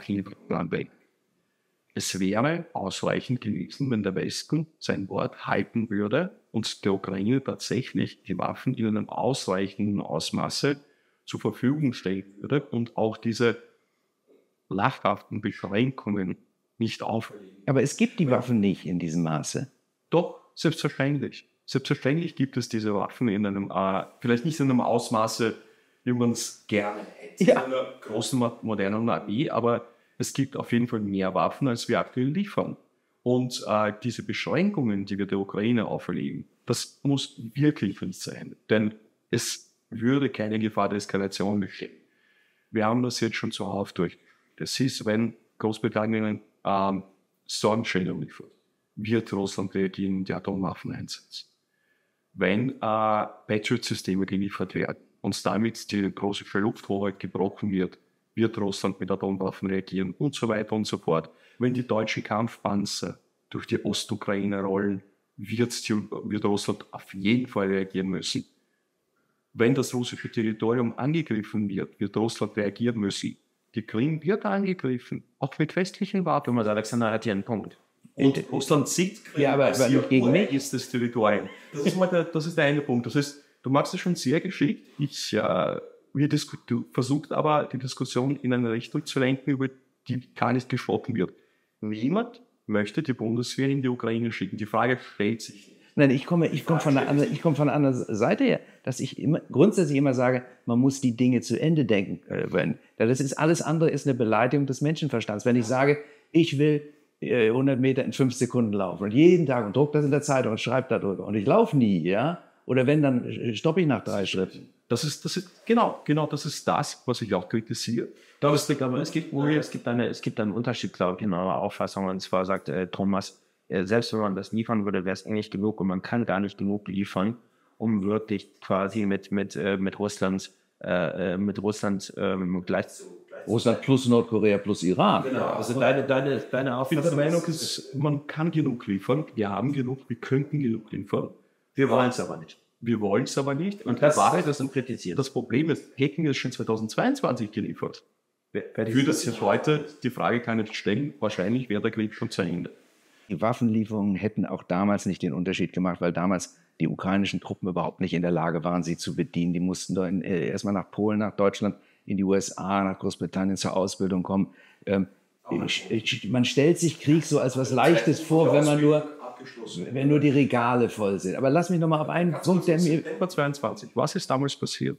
es wäre ausreichend gewesen, wenn der Westen sein Wort halten würde und der Ukraine tatsächlich die Waffen in einem ausreichenden Ausmaße zur Verfügung stellen würde und auch diese lachhaften Beschränkungen nicht auferlegen. Aber es gibt die Waffen nicht in diesem Maße. Doch, selbstverständlich. Selbstverständlich gibt es diese Waffen in einem, vielleicht nicht in einem Ausmaße, wie man es gerne hätte, in einer großen modernen Armee, aber es gibt auf jeden Fall mehr Waffen, als wir aktuell liefern. Und diese Beschränkungen, die wir der Ukraine auferlegen, das muss wirklich nicht sein. Denn es würde keine Gefahr der Eskalation bestehen. Wir haben das jetzt schon zuhauf durch. Das ist, wenn Großbritannien Storm-Shadow liefert, wird Russland reagieren, die Atomwaffen einsetzen. Wenn Patriot-Systeme geliefert werden und damit die russische Lufthoheit gebrochen wird Russland mit Atomwaffen reagieren und so weiter und so fort. Wenn die deutschen Kampfpanzer durch die Ostukraine rollen, wird Russland auf jeden Fall reagieren müssen. Wenn das russische Territorium angegriffen wird Russland reagieren müssen. Die Krim wird angegriffen, auch mit westlichen Waffen. Thomas Alexander hat hier einen Punkt. Und Russland sieht, aber nicht gegen mich. Ist das Territorium. Das ist der eine Punkt. Das heißt, du machst es schon sehr geschickt. Du versuchst aber, die Diskussion in eine Richtung zu lenken, über die gar nicht gesprochen wird. Niemand möchte die Bundeswehr in die Ukraine schicken. Die Frage stellt sich nicht. Nein, ich komme von der anderen Seite her, dass ich grundsätzlich immer sage, man muss die Dinge zu Ende denken. Alles andere ist eine Beleidigung des Menschenverstands. Wenn ich sage, ich will 100 Meter in 5 Sekunden laufen und jeden Tag und druck das in der Zeitung und schreibe darüber und ich laufe nie, ja? Oder wenn, dann stoppe ich nach 3 Schritten. Das ist das ist das, was ich auch kritisiere. Es gibt einen Unterschied, glaube ich, in eurer Auffassung. Und zwar sagt Thomas, selbst wenn man das liefern würde, wäre es eigentlich genug und man kann gar nicht genug liefern, um wirklich quasi mit Russland gleich Russland plus Nordkorea plus Iran. Genau. Also deine Ich bin der Auffassung Meinung, ist, man kann genug liefern, wir haben genug, wir könnten genug liefern. wir wollen es aber nicht. Wir wollen es aber nicht. Und das Wahrheit, ist kritisiert. das Problem ist, Peking ist schon 2022 geliefert. Wer Für das jetzt heute, die Frage kann ich stellen, wahrscheinlich wäre der Krieg schon zu Ende. Die Waffenlieferungen hätten auch damals nicht den Unterschied gemacht, weil damals die ukrainischen Truppen überhaupt nicht in der Lage waren, sie zu bedienen. Die mussten da erstmal nach Polen, nach Deutschland, in die USA, nach Großbritannien zur Ausbildung kommen. Man stellt sich Krieg so als was Leichtes vor, wenn nur die Regale voll sind. Aber lass mich noch mal auf einen Punkt, der mir... September 22. Was ist damals passiert?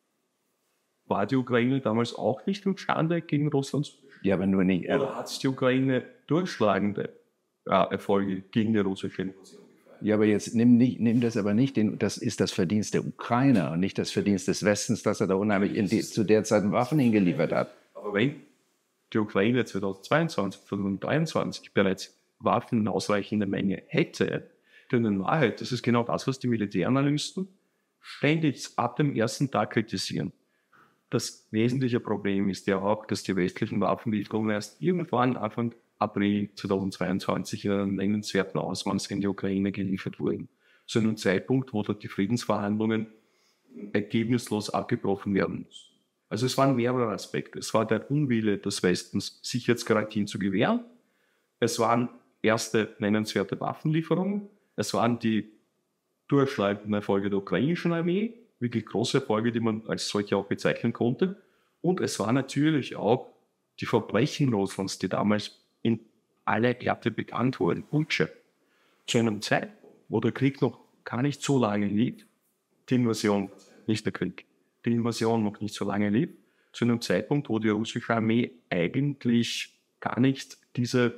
War die Ukraine damals auch nicht imstande gegen Russland zu bestehen? Ja, aber nur nicht... Oder hat die Ukraine durchschlagende Erfolge gegen die russische Invasion gefeiert? Ja, aber jetzt nimm das aber nicht, das ist das Verdienst der Ukrainer und nicht das Verdienst des Westens, dass er da unheimlich zu der Zeit Waffen hingeliefert hat. Aber wenn die Ukraine 2022, 2023 bereits Waffen in ausreichender Menge hätte, denn in Wahrheit, das ist genau das, was die Militäranalysten ständig ab dem ersten Tag kritisieren. Das wesentliche Problem ist ja auch, dass die westlichen Waffenlieferungen erst irgendwann Anfang April 2022 in einem nennenswerten Ausmaß in die Ukraine geliefert wurden. Zu einem Zeitpunkt, wo dort die Friedensverhandlungen ergebnislos abgebrochen werden mussten. Also es waren mehrere Aspekte. Es war der Unwille des Westens, Sicherheitsgarantien zu gewähren. Es waren erste nennenswerte Waffenlieferungen. Es waren die durchschreitenden Erfolge der ukrainischen Armee, wirklich große Erfolge, die man als solche auch bezeichnen konnte. Und es war natürlich auch die Verbrechen Russlands, die damals in aller Härte bekannt wurden. Butscha. Zu einem Zeitpunkt, wo der Krieg noch gar nicht so lange lief, die Invasion, nicht der Krieg, die Invasion noch nicht so lange lief, zu einem Zeitpunkt, wo die russische Armee eigentlich gar nicht diese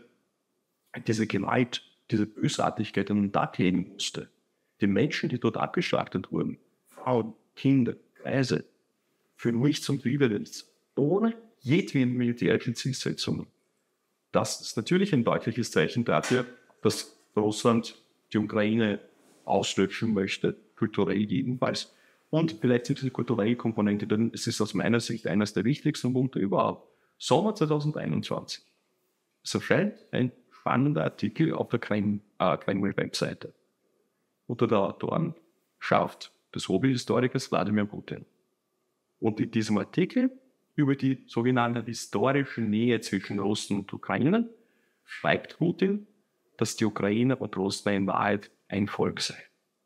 Gewalt, diese Bösartigkeit an den Tag legen musste. Die Menschen, die dort abgeschlachtet wurden, Frauen, Kinder, Greise, für nichts und wieder nichts, ohne jedweden militärischen Zielsetzungen. Das ist natürlich ein deutliches Zeichen dafür, dass Russland die Ukraine auslöschen möchte, kulturell jedenfalls. Und vielleicht diese kulturelle Komponente, denn es ist aus meiner Sicht eines der wichtigsten Punkte überhaupt. Sommer 2021. Es erscheint ein spannender Artikel auf der Kreml-Webseite. Unter der Autorenschaft des Hobbyhistorikers Wladimir Putin. Und in diesem Artikel über die sogenannte historische Nähe zwischen Russen und Ukraine schreibt Putin, dass die Ukrainer und Russen in Wahrheit ein Volk seien.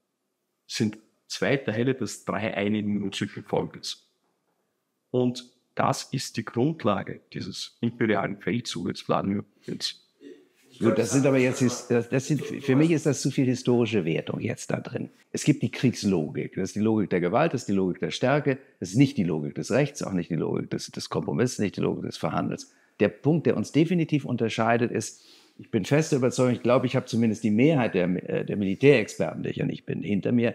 Es sind zwei Teile des dreieinigen russischen Volkes. Und das ist die Grundlage dieses imperialen Feldzuges Wladimir Putins. So, das sind aber jetzt, für mich ist das zu viel historische Wertung jetzt da drin. Es gibt die Kriegslogik. Das ist die Logik der Gewalt, das ist die Logik der Stärke, das ist nicht die Logik des Rechts, auch nicht die Logik des Kompromisses, nicht die Logik des Verhandelns. Der Punkt, der uns definitiv unterscheidet, ist, ich bin fest überzeugt, ich glaube, ich habe zumindest die Mehrheit der Militärexperten, der ich ja nicht bin, hinter mir.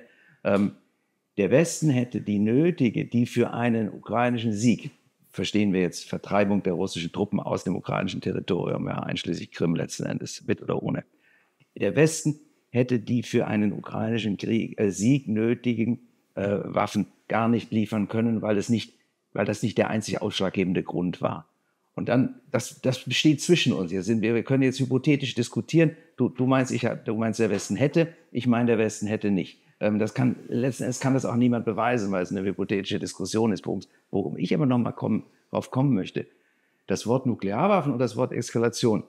Der Westen hätte die für einen ukrainischen Sieg, verstehen wir jetzt Vertreibung der russischen Truppen aus dem ukrainischen Territorium, ja, einschließlich Krim letzten Endes, mit oder ohne. Der Westen hätte die für einen ukrainischen Sieg nötigen Waffen gar nicht liefern können, weil das nicht der einzig ausschlaggebende Grund war. Und dann, das besteht zwischen uns. Wir können jetzt hypothetisch diskutieren. Du meinst, der Westen hätte, ich meine, der Westen hätte nicht. Letzten Endes kann das auch niemand beweisen, weil es eine hypothetische Diskussion ist, worum ich aber noch mal drauf kommen möchte. Das Wort Nuklearwaffen und das Wort Eskalation,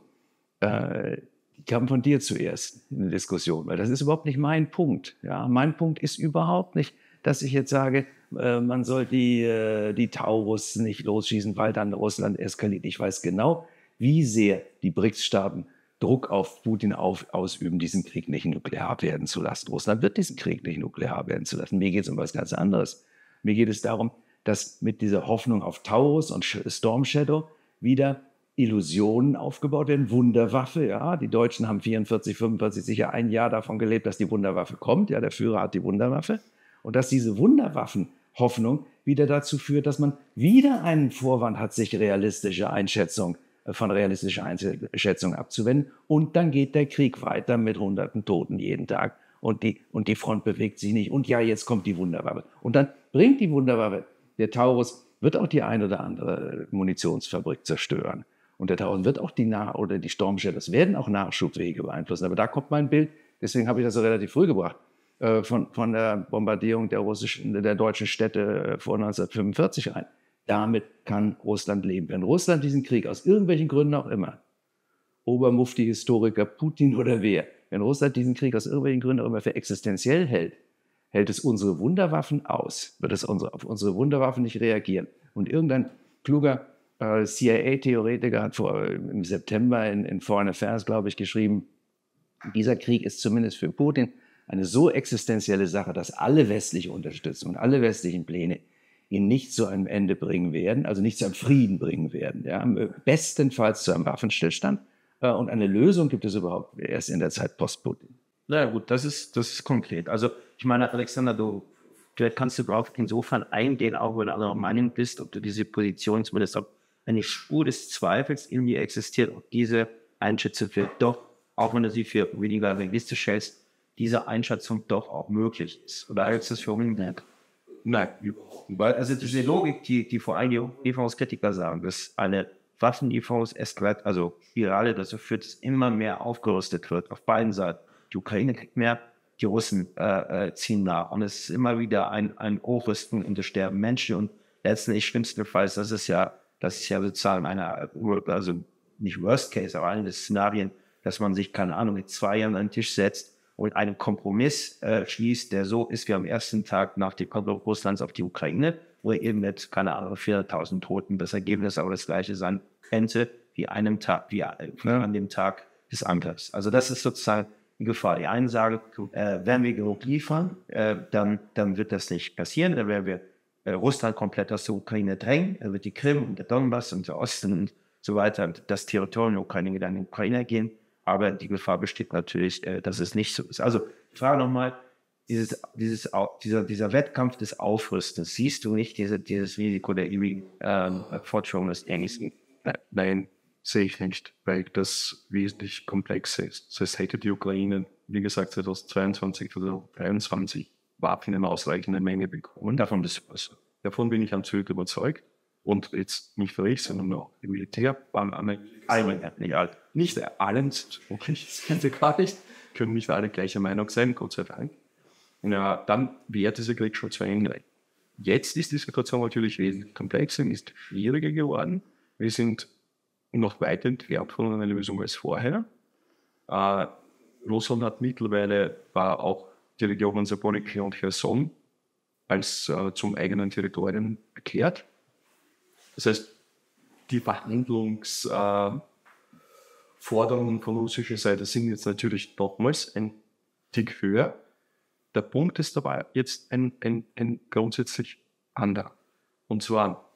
die kamen von dir zuerst in der Diskussion, weil das ist überhaupt nicht mein Punkt. Ja, mein Punkt ist überhaupt nicht, dass ich jetzt sage, man soll die Taurus nicht losschießen, weil dann Russland eskaliert. Ich weiß genau, wie sehr die BRICS-Staaten Druck auf Putin ausüben, diesen Krieg nicht nuklear werden zu lassen. Russland wird diesen Krieg nicht nuklear werden zu lassen. Mir geht es um was ganz anderes. Mir geht es darum, dass mit dieser Hoffnung auf Taurus und Storm Shadow wieder Illusionen aufgebaut werden. Wunderwaffe, ja. Die Deutschen haben 44, 45 sicher ein Jahr davon gelebt, dass die Wunderwaffe kommt. Ja, der Führer hat die Wunderwaffe. Und dass diese Wunderwaffenhoffnung wieder dazu führt, dass man wieder einen Vorwand hat, sich von realistischer Einschätzung abzuwenden. Und dann geht der Krieg weiter mit hunderten Toten jeden Tag. Und die Front bewegt sich nicht. Und ja, jetzt kommt die Wunderwaffe. Und dann bringt die Wunderwaffe, der Taurus, wird auch die ein oder andere Munitionsfabrik zerstören. Und der Terror wird auch die Storm Shadows werden auch Nachschubwege beeinflussen. Aber da kommt mein Bild, deswegen habe ich das so relativ früh gebracht, von der Bombardierung der deutschen Städte vor 1945 rein. Damit kann Russland leben. Wenn Russland diesen Krieg aus irgendwelchen Gründen auch immer, Obermufti, Historiker, Putin oder wer, wenn Russland diesen Krieg aus irgendwelchen Gründen auch immer für existenziell hält, hält es unsere Wunderwaffen aus, wird es auf unsere Wunderwaffen nicht reagieren. Und irgendein kluger CIA-Theoretiker hat im September in Foreign Affairs, glaube ich, geschrieben, dieser Krieg ist zumindest für Putin eine so existenzielle Sache, dass alle westliche Unterstützung und alle westlichen Pläne ihn nicht zu einem Ende bringen werden, also nicht zu einem Frieden bringen werden. Ja? Bestenfalls zu einem Waffenstillstand. Und eine Lösung gibt es überhaupt erst in der Zeit post-Putin. Na gut, das ist konkret. Also ich meine, Alexander, vielleicht kannst du darauf insofern eingehen, auch wenn du anderer Meinung bist, ob du diese Position zumindest ob eine Spur des Zweifels in dir existiert, ob diese Einschätzung wird doch, auch wenn du sie für weniger realistisch hältst, diese Einschätzung doch auch möglich ist. Oder ist das für unbedingt? Nein, weil also diese Logik, die vor allem die Lieferungskritiker sagen, dass eine Waffenlieferungseskalation, also Spirale dazu führt, dass immer mehr aufgerüstet wird auf beiden Seiten. Die Ukraine kriegt mehr, die Russen ziehen nach. Und es ist immer wieder ein Hochrüsten und es sterben Menschen. Und letztendlich schlimmstenfalls, das ist ja sozusagen also nicht Worst Case, aber eine der Szenarien, dass man sich, keine Ahnung, in 2 Jahren an den Tisch setzt und einen Kompromiss schließt, der so ist wie am ersten Tag nach dem Angriff Russlands auf die Ukraine, wo eben mit, keine Ahnung, 400.000 Toten das Ergebnis aber das gleiche sein könnte wie an dem Tag des Angriffs. Also das ist sozusagen die Gefahr. Die einen sagen, wenn wir genug liefern, dann wird das nicht passieren, dann werden wir Russland komplett aus der Ukraine drängen, dann wird die Krim und der Donbass und der Osten und so weiter, das Territorium der Ukraine dann in die Ukraine gehen. Aber die Gefahr besteht natürlich, dass es nicht so ist. Also ich frage nochmal, dieser Wettkampf des Aufrüstens, siehst du nicht dieses Risiko der ewigen Fortführung des Ähnlichen? Nein, sehe ich nicht, weil das wesentlich komplexer ist. Das hätte die Ukraine, wie gesagt, 2022 oder 2023 Waffen in ausreichender Menge bekommen. Davon bin ich absolut überzeugt. Und jetzt nicht für ich, sondern auch die Militär nicht allen, können nicht alle gleicher Meinung sein, Gott sei Dank. Ja, dann wäre dieser Krieg schon zu Ende. Jetzt ist die Situation natürlich wesentlich komplexer, ist schwieriger geworden. Wir sind noch weit entfernt von einer Lösung als vorher. Russland hat mittlerweile auch die Regionen Saponica und Cherson als zum eigenen Territorium erklärt. Das heißt, die Verhandlungsforderungen von russischer Seite sind jetzt natürlich nochmals ein Tick höher. Der Punkt ist dabei jetzt ein grundsätzlich anderer. Und zwar,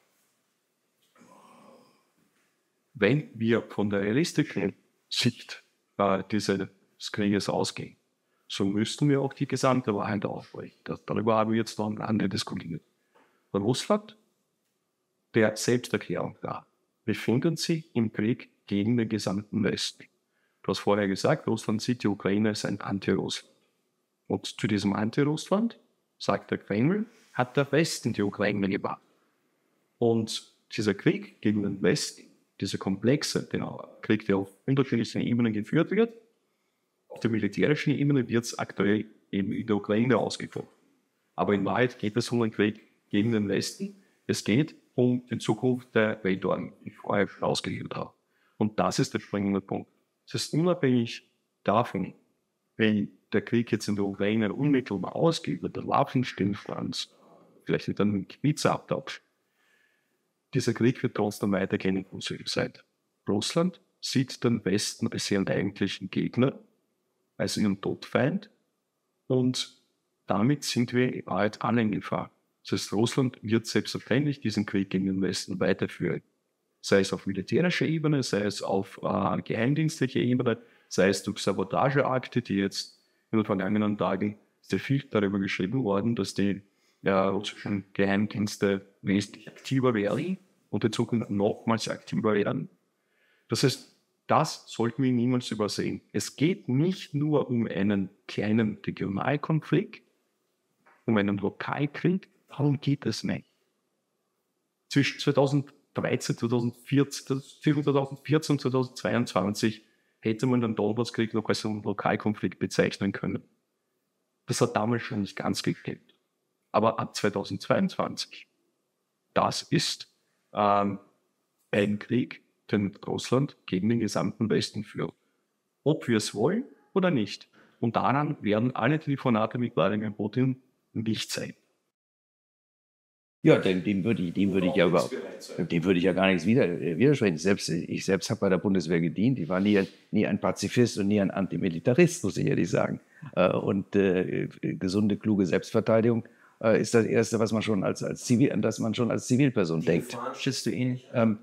wenn wir von der realistischen Sicht dieses Krieges ausgehen, so müssten wir auch die gesamte Wahrheit aufbrechen. Darüber haben wir jetzt noch ein anderes diskutiert. Russland, der Selbsterklärung da, befinden sich im Krieg gegen den gesamten Westen. Du hast vorher gesagt, Russland sieht die Ukraine als ein Anti-Russland. Und zu diesem Anti-Russland, sagt der Kreml, hat der Westen die Ukraine gebracht. Und dieser Krieg gegen den Westen, dieser komplexe Krieg, der auf unterschiedlichen Ebenen geführt wird, auf der militärischen Ebene wird es aktuell eben in der Ukraine ausgefochten. Aber in Wahrheit geht es um einen Krieg gegen den Westen. Es geht um die Zukunft der Weltordnung, die ich vorher ausgegeben habe. Und das ist der springende Punkt. Es ist unabhängig davon, wenn der Krieg jetzt in der Ukraine unmittelbar ausgeht, mit der Waffenstillstand, vielleicht mit einem Gebietsabtausch. Dieser Krieg wird trotzdem weitergehen in unserer Zeit. Russland sieht den Westen als ihren eigentlichen Gegner, als ihren Todfeind, und damit sind wir in Wahrheit alle in Gefahr. Das heißt, Russland wird selbstverständlich diesen Krieg gegen den Westen weiterführen. Sei es auf militärischer Ebene, sei es auf geheimdienstlicher Ebene, sei es durch Sabotageakte, die jetzt in den vergangenen Tagen ist ja viel darüber geschrieben worden, dass die russischen Geheimdienste wesentlich aktiver werden und in Zukunft nochmals aktiver werden. Das heißt, das sollten wir niemals übersehen. Es geht nicht nur um einen kleinen Regionalkonflikt, um einen Lokalkrieg, darum geht es nicht. zwischen 2013, 2014, zwischen 2014 und 2022 hätte man den Donbasskrieg noch als einen Lokalkonflikt bezeichnen können. Das hat damals schon nicht ganz geklappt. Aber ab 2022, das ist ein Krieg, den Russland gegen den gesamten Westen führt. Ob wir es wollen oder nicht. Und daran werden alle Telefonate mit Wladimir Putin nicht sein. Ja, dem würde ich ja gar nichts widersprechen. Ich selbst habe bei der Bundeswehr gedient. Ich war nie ein Pazifist und nie ein Antimilitarist, muss ich ehrlich sagen. Gesunde, kluge Selbstverteidigung ist das Erste, was man schon als Zivilperson denkt. Schätzt du ihn?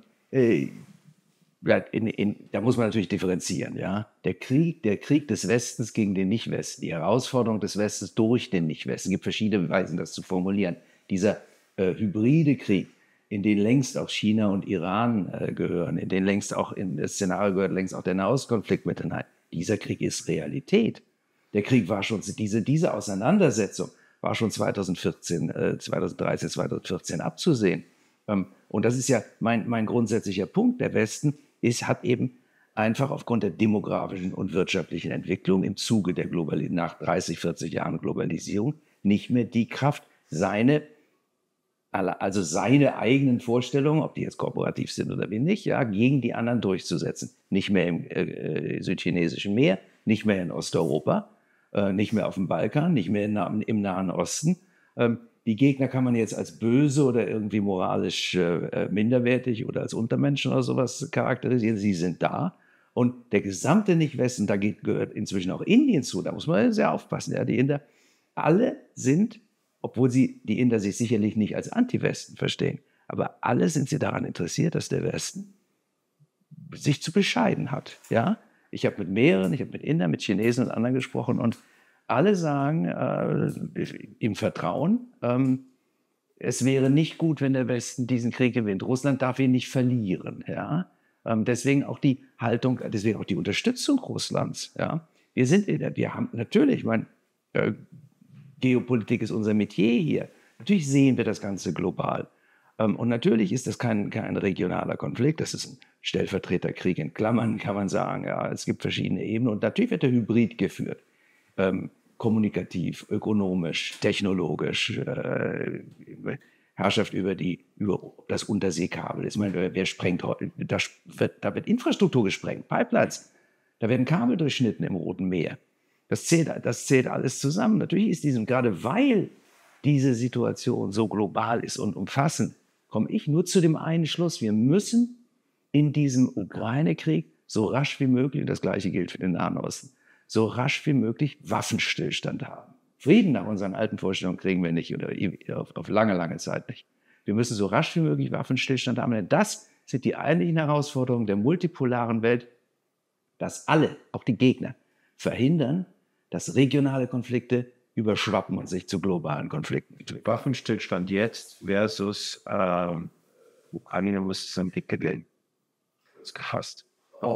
Da muss man natürlich differenzieren. Ja? Der Krieg des Westens gegen den Nicht-Westen, die Herausforderung des Westens durch den Nicht-Westen, es gibt verschiedene Weisen, das zu formulieren. Dieser hybride Krieg, in den längst auch China und Iran gehören, in den längst auch in das Szenario gehört längst auch der Nahostkonflikt mit hinein. Dieser Krieg ist Realität. Der Krieg war schon, diese Auseinandersetzung war schon 2013, 2014 abzusehen. Und das ist ja mein grundsätzlicher Punkt. Der Westen hat eben einfach aufgrund der demografischen und wirtschaftlichen Entwicklung im Zuge der nach 30, 40 Jahren Globalisierung nicht mehr die Kraft, seine eigenen Vorstellungen, ob die jetzt kooperativ sind oder wie nicht, ja, gegen die anderen durchzusetzen. Nicht mehr im südchinesischen Meer, nicht mehr in Osteuropa, nicht mehr auf dem Balkan, nicht mehr im Nahen Osten. Die Gegner kann man jetzt als böse oder irgendwie moralisch minderwertig oder als Untermenschen oder sowas charakterisieren. Sie sind da. Und der gesamte Nicht-Westen, da gehört inzwischen auch Indien zu, da muss man sehr aufpassen. Ja, die Inder, alle sind, obwohl die Inder sich sicherlich nicht als Anti-Westen verstehen, aber alle sind sie daran interessiert, dass der Westen sich zu bescheiden hat. Ja? Ich habe mit Indern, mit Chinesen und anderen gesprochen und alle sagen im Vertrauen, es wäre nicht gut, wenn der Westen diesen Krieg gewinnt. Russland darf ihn nicht verlieren. Ja? Deswegen auch die Haltung, deswegen auch die Unterstützung Russlands. Ja? Wir haben natürlich, Geopolitik ist unser Metier hier. Natürlich sehen wir das Ganze global. Und natürlich ist das kein regionaler Konflikt, das ist ein Stellvertreterkrieg in Klammern, kann man sagen. Ja, es gibt verschiedene Ebenen und natürlich wird der Hybrid geführt. Kommunikativ, ökonomisch, technologisch, Herrschaft über das Unterseekabel. Ich meine, wer sprengt heute? Da wird Infrastruktur gesprengt, Pipelines. Da werden Kabel durchschnitten im Roten Meer. Das zählt alles zusammen. Natürlich ist gerade weil diese Situation so global ist und umfassend, komme ich nur zu dem einen Schluss, wir müssen in diesem Ukraine-Krieg so rasch wie möglich, das Gleiche gilt für den Nahen Osten, so rasch wie möglich Waffenstillstand haben. Frieden nach unseren alten Vorstellungen kriegen wir nicht oder auf lange, lange Zeit nicht. Wir müssen so rasch wie möglich Waffenstillstand haben, denn das sind die eigentlichen Herausforderungen der multipolaren Welt, dass alle, auch die Gegner, verhindern, dass regionale Konflikte überschwappen und sich zu globalen Konflikten entwickeln. Waffenstillstand jetzt versus Ukraine muss es entwickeln. Das ist gefasst.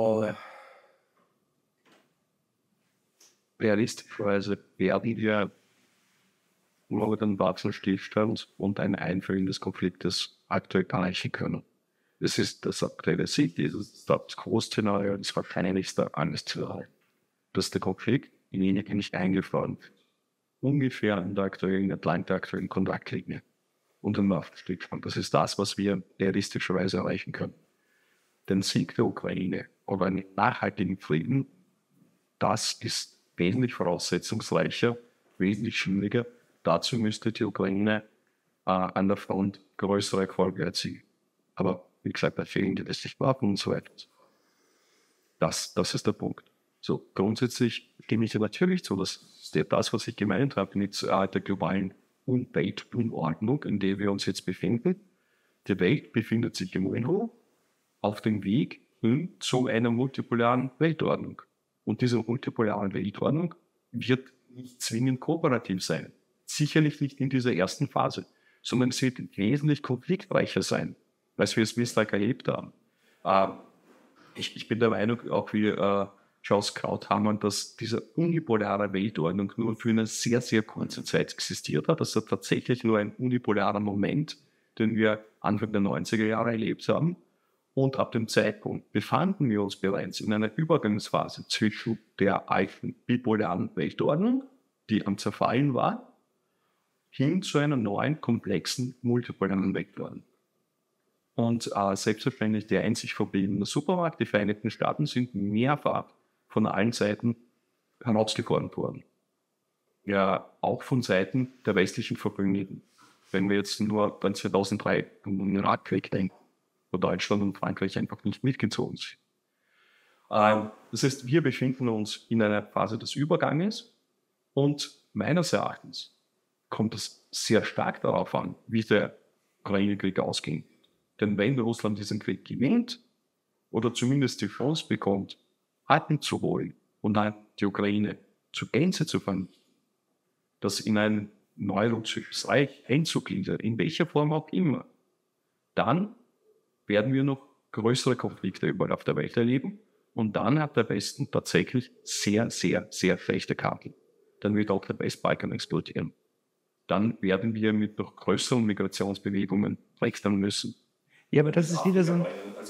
Realistischerweise werden wir nur den Waffenstillstand und ein Einfrieren des Konfliktes aktuell erreichen können. Das ist das aktuelle Ziel, dieses Großszenario, das wahrscheinlichste alles zu erhalten. Dass der Konflikt in Indien nicht eingefroren wird. Ungefähr in der aktuellen Kontaktlinie und im Waffenstillstand. Das ist das, was wir realistischerweise erreichen können. Den Sieg der Ukraine oder einen nachhaltigen Frieden, das ist wesentlich voraussetzungsreicher, wesentlich schwieriger. Dazu müsste die Ukraine an der Front größere Erfolge erzielen. Aber wie gesagt, da fehlen die westlichen Waffen und so weiter. Das ist der Punkt. So, grundsätzlich stimme ich natürlich zu, dass das, was ich gemeint habe, mit der globalen Weltunordnung, in der wir uns jetzt befinden, die Welt befindet sich im Umbruch auf dem Weg hin zu einer multipolaren Weltordnung. Und diese multipolare Weltordnung wird nicht zwingend kooperativ sein. Sicherlich nicht in dieser ersten Phase, sondern es wird wesentlich konfliktreicher sein, als wir es bislang erlebt haben. Ich bin der Meinung, auch wie Charles Krauthammer, dass diese unipolare Weltordnung nur für eine sehr, sehr kurze Zeit existiert hat. Das ist tatsächlich nur ein unipolarer Moment den wir Anfang der 90er Jahre erlebt haben. Und ab dem Zeitpunkt befanden wir uns bereits in einer Übergangsphase zwischen der alten bipolaren Weltordnung, die am Zerfallen war, hin zu einer neuen, komplexen, multipolaren Weltordnung. Und selbstverständlich der einzig verbliebene Supermarkt, die Vereinigten Staaten, sind mehrfach von allen Seiten herausgefordert worden. Ja, auch von Seiten der westlichen Verbündeten. Wenn wir jetzt nur an 2003 um den Irakkrieg denken, wo Deutschland und Frankreich einfach nicht mitgezogen sind. Das heißt, wir befinden uns in einer Phase des Überganges und meines Erachtens kommt es sehr stark darauf an, wie der Ukraine-Krieg ausging. Denn wenn Russland diesen Krieg gewinnt oder zumindest die Chance bekommt, Atmen zu holen und dann die Ukraine zur Gänze zu vernichten, das in ein neurussisches Reich einzugliedern, in welcher Form auch immer, dann werden wir noch größere Konflikte überall auf der Welt erleben. Und dann hat der Westen tatsächlich sehr, sehr, sehr schlechte Karten. Dann wird auch der Westbalkan explodieren. Dann werden wir mit noch größeren Migrationsbewegungen rechnen müssen. Ja, aber das ist wieder so ein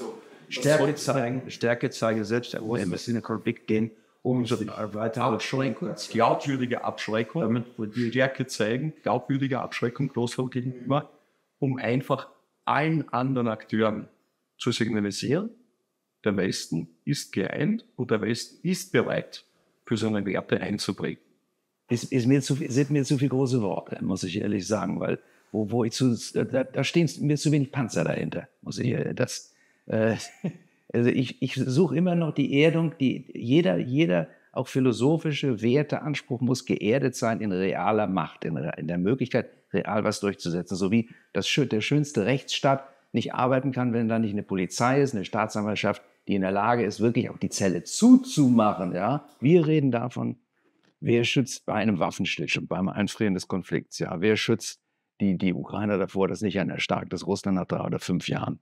Stärke zeigen, selbst wo wir in den Konflikt gehen, um so weiter Abschreckung. Glaubwürdige Abschreckung, damit wir Stärke zeigen, glaubwürdige Abschreckung Russland gegenüber, um einfach allen anderen Akteuren zu signalisieren, der Westen ist geeint und der Westen ist bereit, für seine Werte einzubringen. Sind mir zu viele große Worte, muss ich ehrlich sagen, weil da stehen mir zu wenig Panzer dahinter. Also ich suche immer noch die Erdung, jeder auch philosophische Werteanspruch muss geerdet sein in realer Macht, in der Möglichkeit, real was durchzusetzen. So wie der schönste Rechtsstaat nicht arbeiten kann, wenn da nicht eine Polizei ist, eine Staatsanwaltschaft, die in der Lage ist, wirklich auch die Zelle zuzumachen. Ja? Wir reden davon, wer schützt bei einem Waffenstillstand, beim Einfrieren des Konflikts? Ja? Wer schützt die Ukrainer davor, dass nicht ein erstarktes Russland nach 3 oder 5 Jahren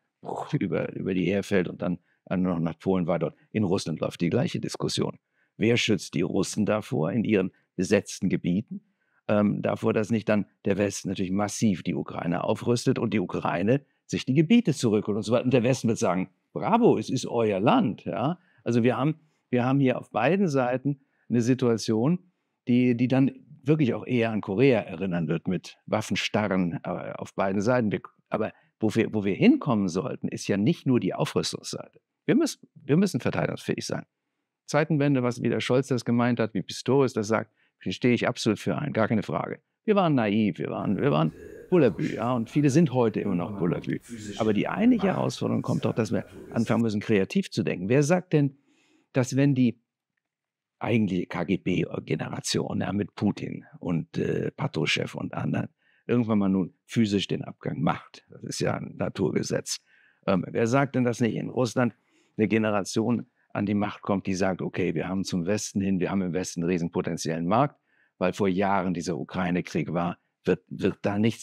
über die herfällt und dann noch nach Polen weiter? In Russland läuft die gleiche Diskussion. Wer schützt die Russen davor in ihren besetzten Gebieten? Davor, dass nicht dann der Westen natürlich massiv die Ukraine aufrüstet und die Ukraine sich die Gebiete zurückholt und so weiter. Und der Westen wird sagen, bravo, es ist euer Land. Ja? Also wir haben hier auf beiden Seiten eine Situation, die dann wirklich auch eher an Korea erinnern wird, mit Waffenstarren auf beiden Seiten. Aber wo wir hinkommen sollten, ist ja nicht nur die Aufrüstungsseite. Wir müssen verteidigungsfähig sein. Zeitenwende, was wieder Scholz das gemeint hat, wie Pistorius das sagt, stehe ich absolut für ein, gar keine Frage. Wir waren naiv, wir waren Bullabü, ja, und viele sind heute immer noch Bullabü. Aber die eigentliche Herausforderung kommt doch, dass wir anfangen müssen, kreativ zu denken. Wer sagt denn, dass wenn die eigentliche KGB-Generation, ja, mit Putin und Patruschew und anderen, irgendwann mal nun physisch den Abgang macht? Das ist ja ein Naturgesetz. Wer sagt denn, dass nicht in Russland eine Generation an die Macht kommt, die sagt, okay, wir haben zum Westen hin, wir haben im Westen einen riesen potenziellen Markt, weil vor Jahren dieser Ukraine-Krieg war, wird da nichts,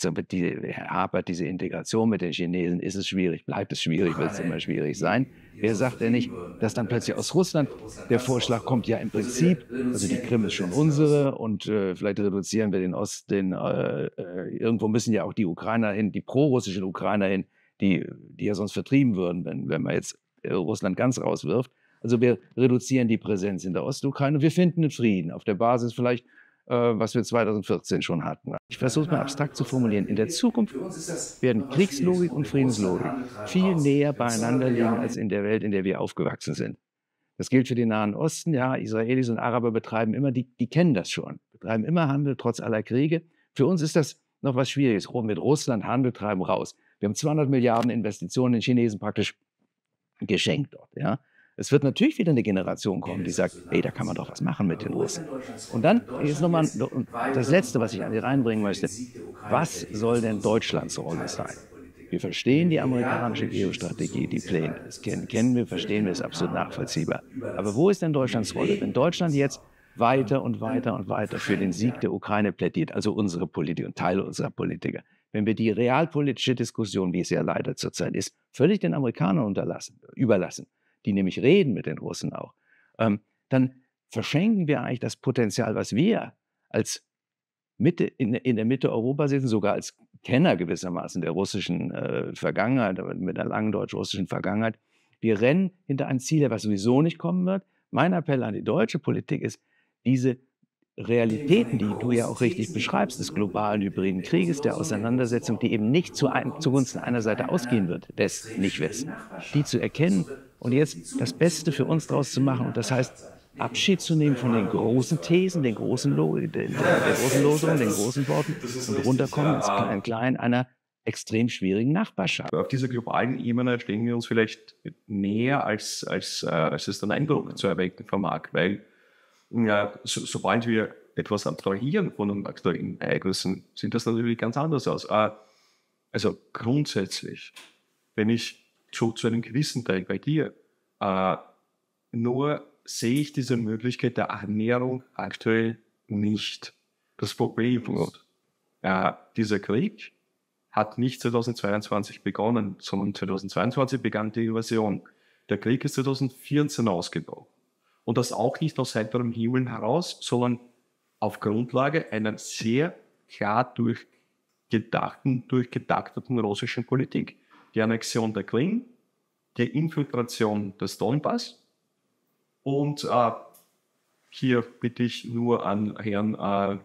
hapert diese Integration mit den Chinesen, ist es schwierig, bleibt es schwierig, wird es immer schwierig sein. Wer sagt denn nicht, dass dann plötzlich aus Russland der Vorschlag kommt, ja im Prinzip, also die Krim ist schon unsere und vielleicht reduzieren wir den Osten, irgendwo müssen ja auch die Ukrainer hin, die prorussischen Ukrainer hin, die ja sonst vertrieben würden, wenn man jetzt Russland ganz rauswirft. Also wir reduzieren die Präsenz in der Ostukraine und wir finden einen Frieden auf der Basis vielleicht, was wir 2014 schon hatten. Ich versuche es mal abstrakt zu formulieren. In der Zukunft werden Kriegslogik und Friedenslogik viel näher beieinander liegen als in der Welt, in der wir aufgewachsen sind. Das gilt für den Nahen Osten. Ja, Israelis und Araber betreiben immer, die kennen das schon, betreiben immer Handel trotz aller Kriege. Für uns ist das noch was Schwieriges. Mit Russland Handel treiben raus. Wir haben 200 Milliarden Investitionen in Chinesen praktisch geschenkt dort. Ja. Es wird natürlich wieder eine Generation kommen, die sagt, hey, da kann man doch was machen mit den Russen. Und dann ist nochmal das Letzte, was ich an Sie reinbringen möchte. Was soll denn Deutschlands Rolle sein? Wir verstehen die amerikanische Geostrategie, die Pläne. Das kennen wir, verstehen wir, ist absolut nachvollziehbar. Aber wo ist denn Deutschlands Rolle? Wenn Deutschland jetzt weiter und weiter und weiter für den Sieg der Ukraine plädiert, also unsere Politiker und Teile unserer Politiker, wenn wir die realpolitische Diskussion, wie es ja leider zurzeit ist, völlig den Amerikanern überlassen, die nämlich reden mit den Russen auch, dann verschenken wir eigentlich das Potenzial, was wir als in der Mitte Europas sitzen, sogar als Kenner gewissermaßen der russischen Vergangenheit, mit einer langen deutsch-russischen Vergangenheit. Wir rennen hinter ein Ziel, was sowieso nicht kommen wird. Mein Appell an die deutsche Politik ist, diese Realitäten, die du ja auch richtig beschreibst, des globalen hybriden Krieges, der Auseinandersetzung, die eben nicht zugunsten einer Seite ausgehen wird, des Nichtwissens, die zu erkennen und jetzt das Beste für uns daraus zu machen. Und das heißt, Abschied zu nehmen von den großen Thesen, den großen Losungen, den großen Worten und runterkommen ins Klein-Klein einer extrem schwierigen Nachbarschaft. Auf dieser globalen Ebene stehen wir uns vielleicht näher, als es den Eindruck zu erwecken vermag, weil sobald wir etwas abstrahieren von den aktuellen Ereignissen, sieht das natürlich ganz anders aus. Also grundsätzlich, wenn ich zu einem gewissen Teil bei dir nur sehe ich diese Möglichkeit der Annäherung aktuell nicht. Das Problem ist, dieser Krieg hat nicht 2022 begonnen, sondern 2022 begann die Invasion. Der Krieg ist 2014 ausgebrochen. Und das auch nicht aus heiterem Himmel heraus, sondern auf Grundlage einer sehr klar durchgetakteten russischen Politik. Die Annexion der Krim, die Infiltration des Donbass und hier bitte ich nur an Herrn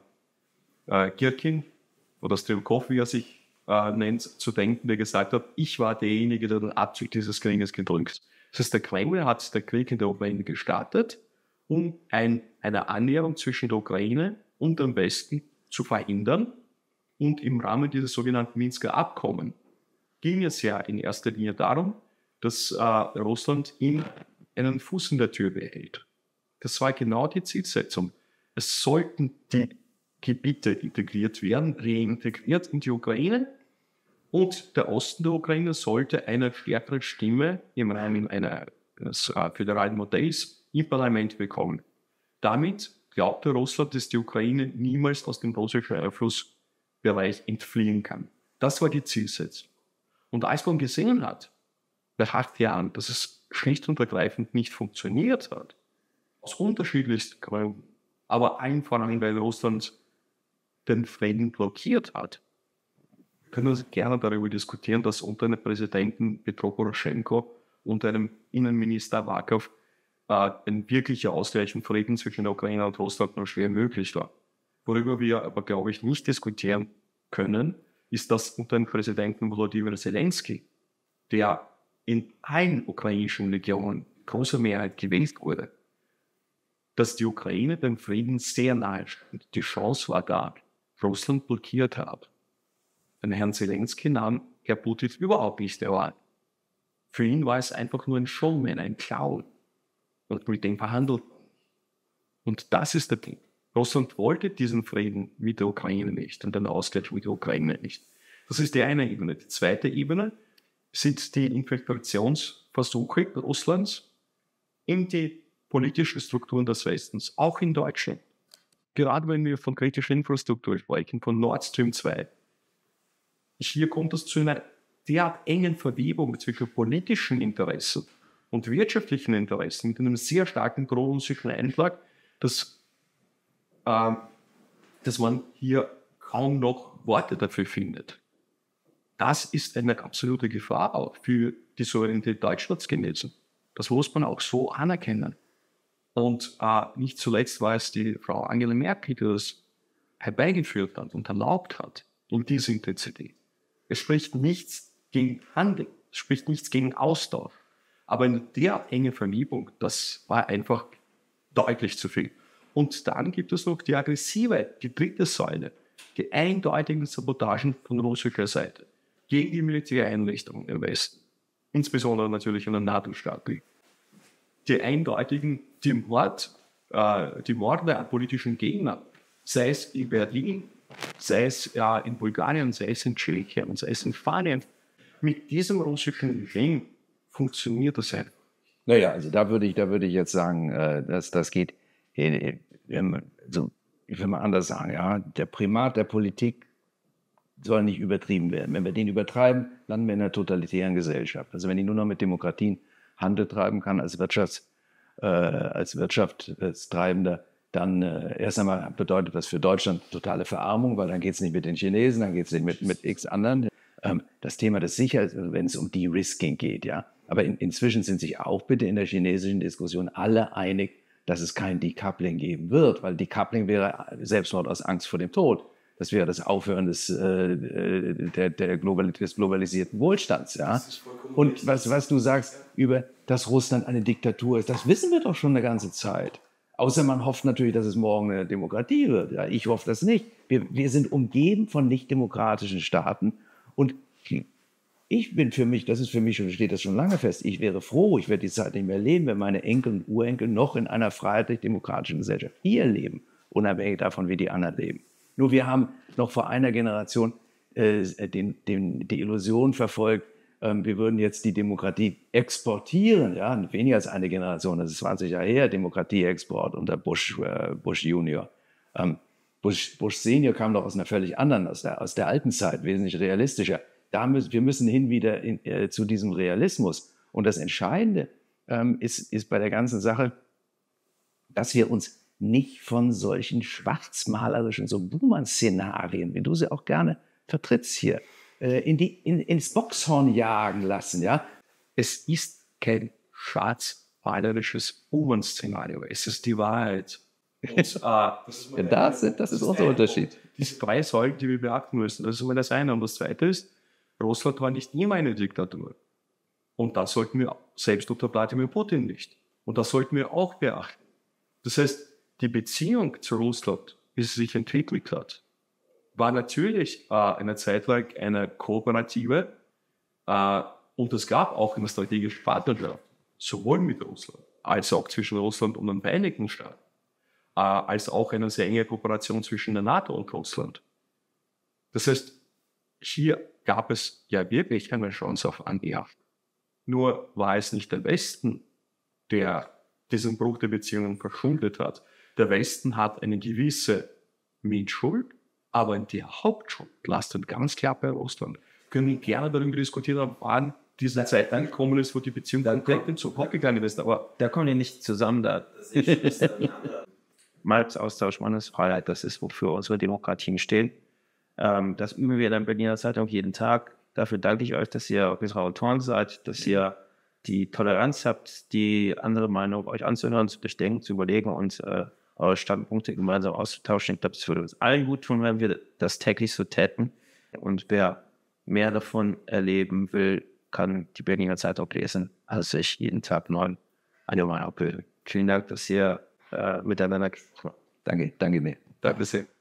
Girkin oder Strelkov, wie er sich nennt, zu denken, der gesagt hat, ich war derjenige, der den Abzug dieses Krieges gedrückt. Das heißt, der Kreml hat den Krieg in der Ukraine gestartet, um eine Annäherung zwischen der Ukraine und dem Westen zu verhindern. Und im Rahmen dieses sogenannten Minsker Abkommen ging es ja in erster Linie darum, dass Russland ihm einen Fuß in der Tür behält. Das war genau die Zielsetzung. Es sollten die Gebiete integriert werden, reintegriert in die Ukraine, und der Osten der Ukraine sollte eine stärkere Stimme im Rahmen eines föderalen Modells im Parlament bekommen. Damit glaubte Russland, dass die Ukraine niemals aus dem russischen Einflussbereich entfliehen kann. Das war die Zielsetzung. Und als man gesehen hat, nach 8 Jahren, dass es schlicht und ergreifend nicht funktioniert hat, aus unterschiedlichsten Gründen, aber allen voran, weil Russland den Frieden blockiert hat, können wir gerne darüber diskutieren, dass unter einem Präsidenten Petro Poroschenko und einem Innenminister Awakov ein wirklicher Ausgleich von Frieden zwischen der Ukraine und Russland nur schwer möglich war. Worüber wir aber, glaube ich, nicht diskutieren können, ist, dass unter einem Präsidenten Volodymyr Zelensky, der in allen ukrainischen Regionen großer Mehrheit gewählt wurde, dass die Ukraine dem Frieden sehr nahe stand. Die Chance war da, Russland blockiert hat. Den Herrn Zelensky nahm Herr Putin überhaupt nicht der Wahl. Für ihn war es einfach nur ein Showman, ein Clown. Und mit dem verhandelt. Und das ist der Ding. Russland wollte diesen Frieden mit der Ukraine nicht und den Ausgleich mit der Ukraine nicht. Das ist die eine Ebene. Die zweite Ebene sind die Infiltrationsversuche Russlands in die politischen Strukturen des Westens, auch in Deutschland. Gerade wenn wir von kritischer Infrastruktur sprechen, von Nord Stream 2. Hier kommt es zu einer derart engen Verwebung zwischen politischen Interessen und wirtschaftlichen Interessen mit einem sehr starken pro-russischen Einschlag, dass man hier kaum noch Worte dafür findet. Das ist eine absolute Gefahr auch für die Souveränität Deutschlands gewesen. Das muss man auch so anerkennen. Und nicht zuletzt war es die Frau Angela Merkel, die das herbeigeführt hat und erlaubt hat in dieser Intensität. Es spricht nichts gegen Handel, es spricht nichts gegen Austausch. Aber eine derart enge Verliebung, das war einfach deutlich zu viel. Und dann gibt es noch die aggressive, die dritte Säule, die eindeutigen Sabotagen von russischer Seite gegen die Militäreinrichtungen im Westen, insbesondere natürlich in den NATO-Staaten. Die eindeutigen, die Morde an politischen Gegnern, sei es in Berlin, sei es in Bulgarien, sei es in Tschechien, sei es in Spanien. Mit diesem russischen Regime funktioniert das einfach. Naja, also da würde ich jetzt sagen, das geht, also ich will mal anders sagen, ja, der Primat der Politik soll nicht übertrieben werden. Wenn wir den übertreiben, landen wir in einer totalitären Gesellschaft. Also wenn ich nur noch mit Demokratien Handel treiben kann als Wirtschaftstreibender, dann erst einmal bedeutet das für Deutschland totale Verarmung, weil dann geht es nicht mit den Chinesen, dann geht es nicht mit x anderen. Das Thema des Sicherheits, wenn es um De-Risking geht, ja. Aber inzwischen sind sich auch bitte in der chinesischen Diskussion alle einig, dass es kein Decoupling geben wird, weil Decoupling wäre Selbstmord aus Angst vor dem Tod. Das wäre das Aufhören des globalisierten Wohlstands. Ja? Und was du sagst über, dass Russland eine Diktatur ist, das wissen wir doch schon eine ganze Zeit. Außer man hofft natürlich, dass es morgen eine Demokratie wird. Ja, ich hoffe das nicht. Wir sind umgeben von nicht-demokratischen Staaten. Und ich bin für mich, das ist für mich schon, steht das schon lange fest, ich wäre froh, ich werde die Zeit nicht mehr leben, wenn meine Enkel und Urenkel noch in einer freiheitlich-demokratischen Gesellschaft hier leben, unabhängig davon, wie die anderen leben. Nur wir haben noch vor einer Generation die Illusion verfolgt, wir würden jetzt die Demokratie exportieren, ja, weniger als eine Generation, das ist 20 Jahre her, Demokratieexport unter Bush Junior. Bush Senior kam doch aus einer völlig anderen, aus der alten Zeit, wesentlich realistischer. Wir müssen hin wieder zu diesem Realismus. Und das Entscheidende ist bei der ganzen Sache, dass wir uns nicht von solchen schwarzmalerischen, so Buhmann-Szenarien, wie du sie auch gerne vertrittst hier, ins Boxhorn jagen lassen. Ja? Es ist kein schwarzmalerisches Buhmann-Szenario, es ist die Wahrheit. Und, das ist unser Unterschied. Diese drei Säulen, die wir beachten müssen, das ist immer das eine. Und das zweite ist, Russland war nicht immer eine Diktatur. Und das sollten wir selbst unter Wladimir Putin nicht. Und das sollten wir auch beachten. Das heißt, die Beziehung zu Russland, wie sie sich entwickelt hat, war natürlich eine Zeit lang eine kooperative und es gab auch eine strategische Partnerschaft, sowohl mit Russland als auch zwischen Russland und den Vereinigten Staaten, als auch eine sehr enge Kooperation zwischen der NATO und Russland. Das heißt, hier gab es ja wirklich eine Chance auf Annäherung. Nur war es nicht der Westen, der diesen Bruch der Beziehungen verschuldet hat. Der Westen hat eine gewisse Mitschuld, aber die Hauptschuld lastet ganz klar bei Russland. Wir können gerne darüber diskutieren, wann diese Zeit angekommen ist, wo die Beziehung dann direkt zu Bruch gegangen ist. Aber da kommen die nicht zusammen. Meinungsaustausch, Meinungsfreiheit, das ist, wofür unsere Demokratien stehen. Das üben wir in der Berliner Zeitung jeden Tag. Dafür danke ich euch, dass ihr unsere Autoren seid, dass ihr die Toleranz habt, die andere Meinung euch anzuhören, zu durchdenken, zu überlegen und eure Standpunkte gemeinsam auszutauschen. Ich glaube, es würde uns allen gut tun, wenn wir das täglich so täten. Und wer mehr davon erleben will, kann die Berliner Zeitung lesen. Also ich jeden Tag 9 eine meiner Abbildung. Vielen Dank, dass ihr miteinander gesprochen habt. Danke mir. Danke sehr.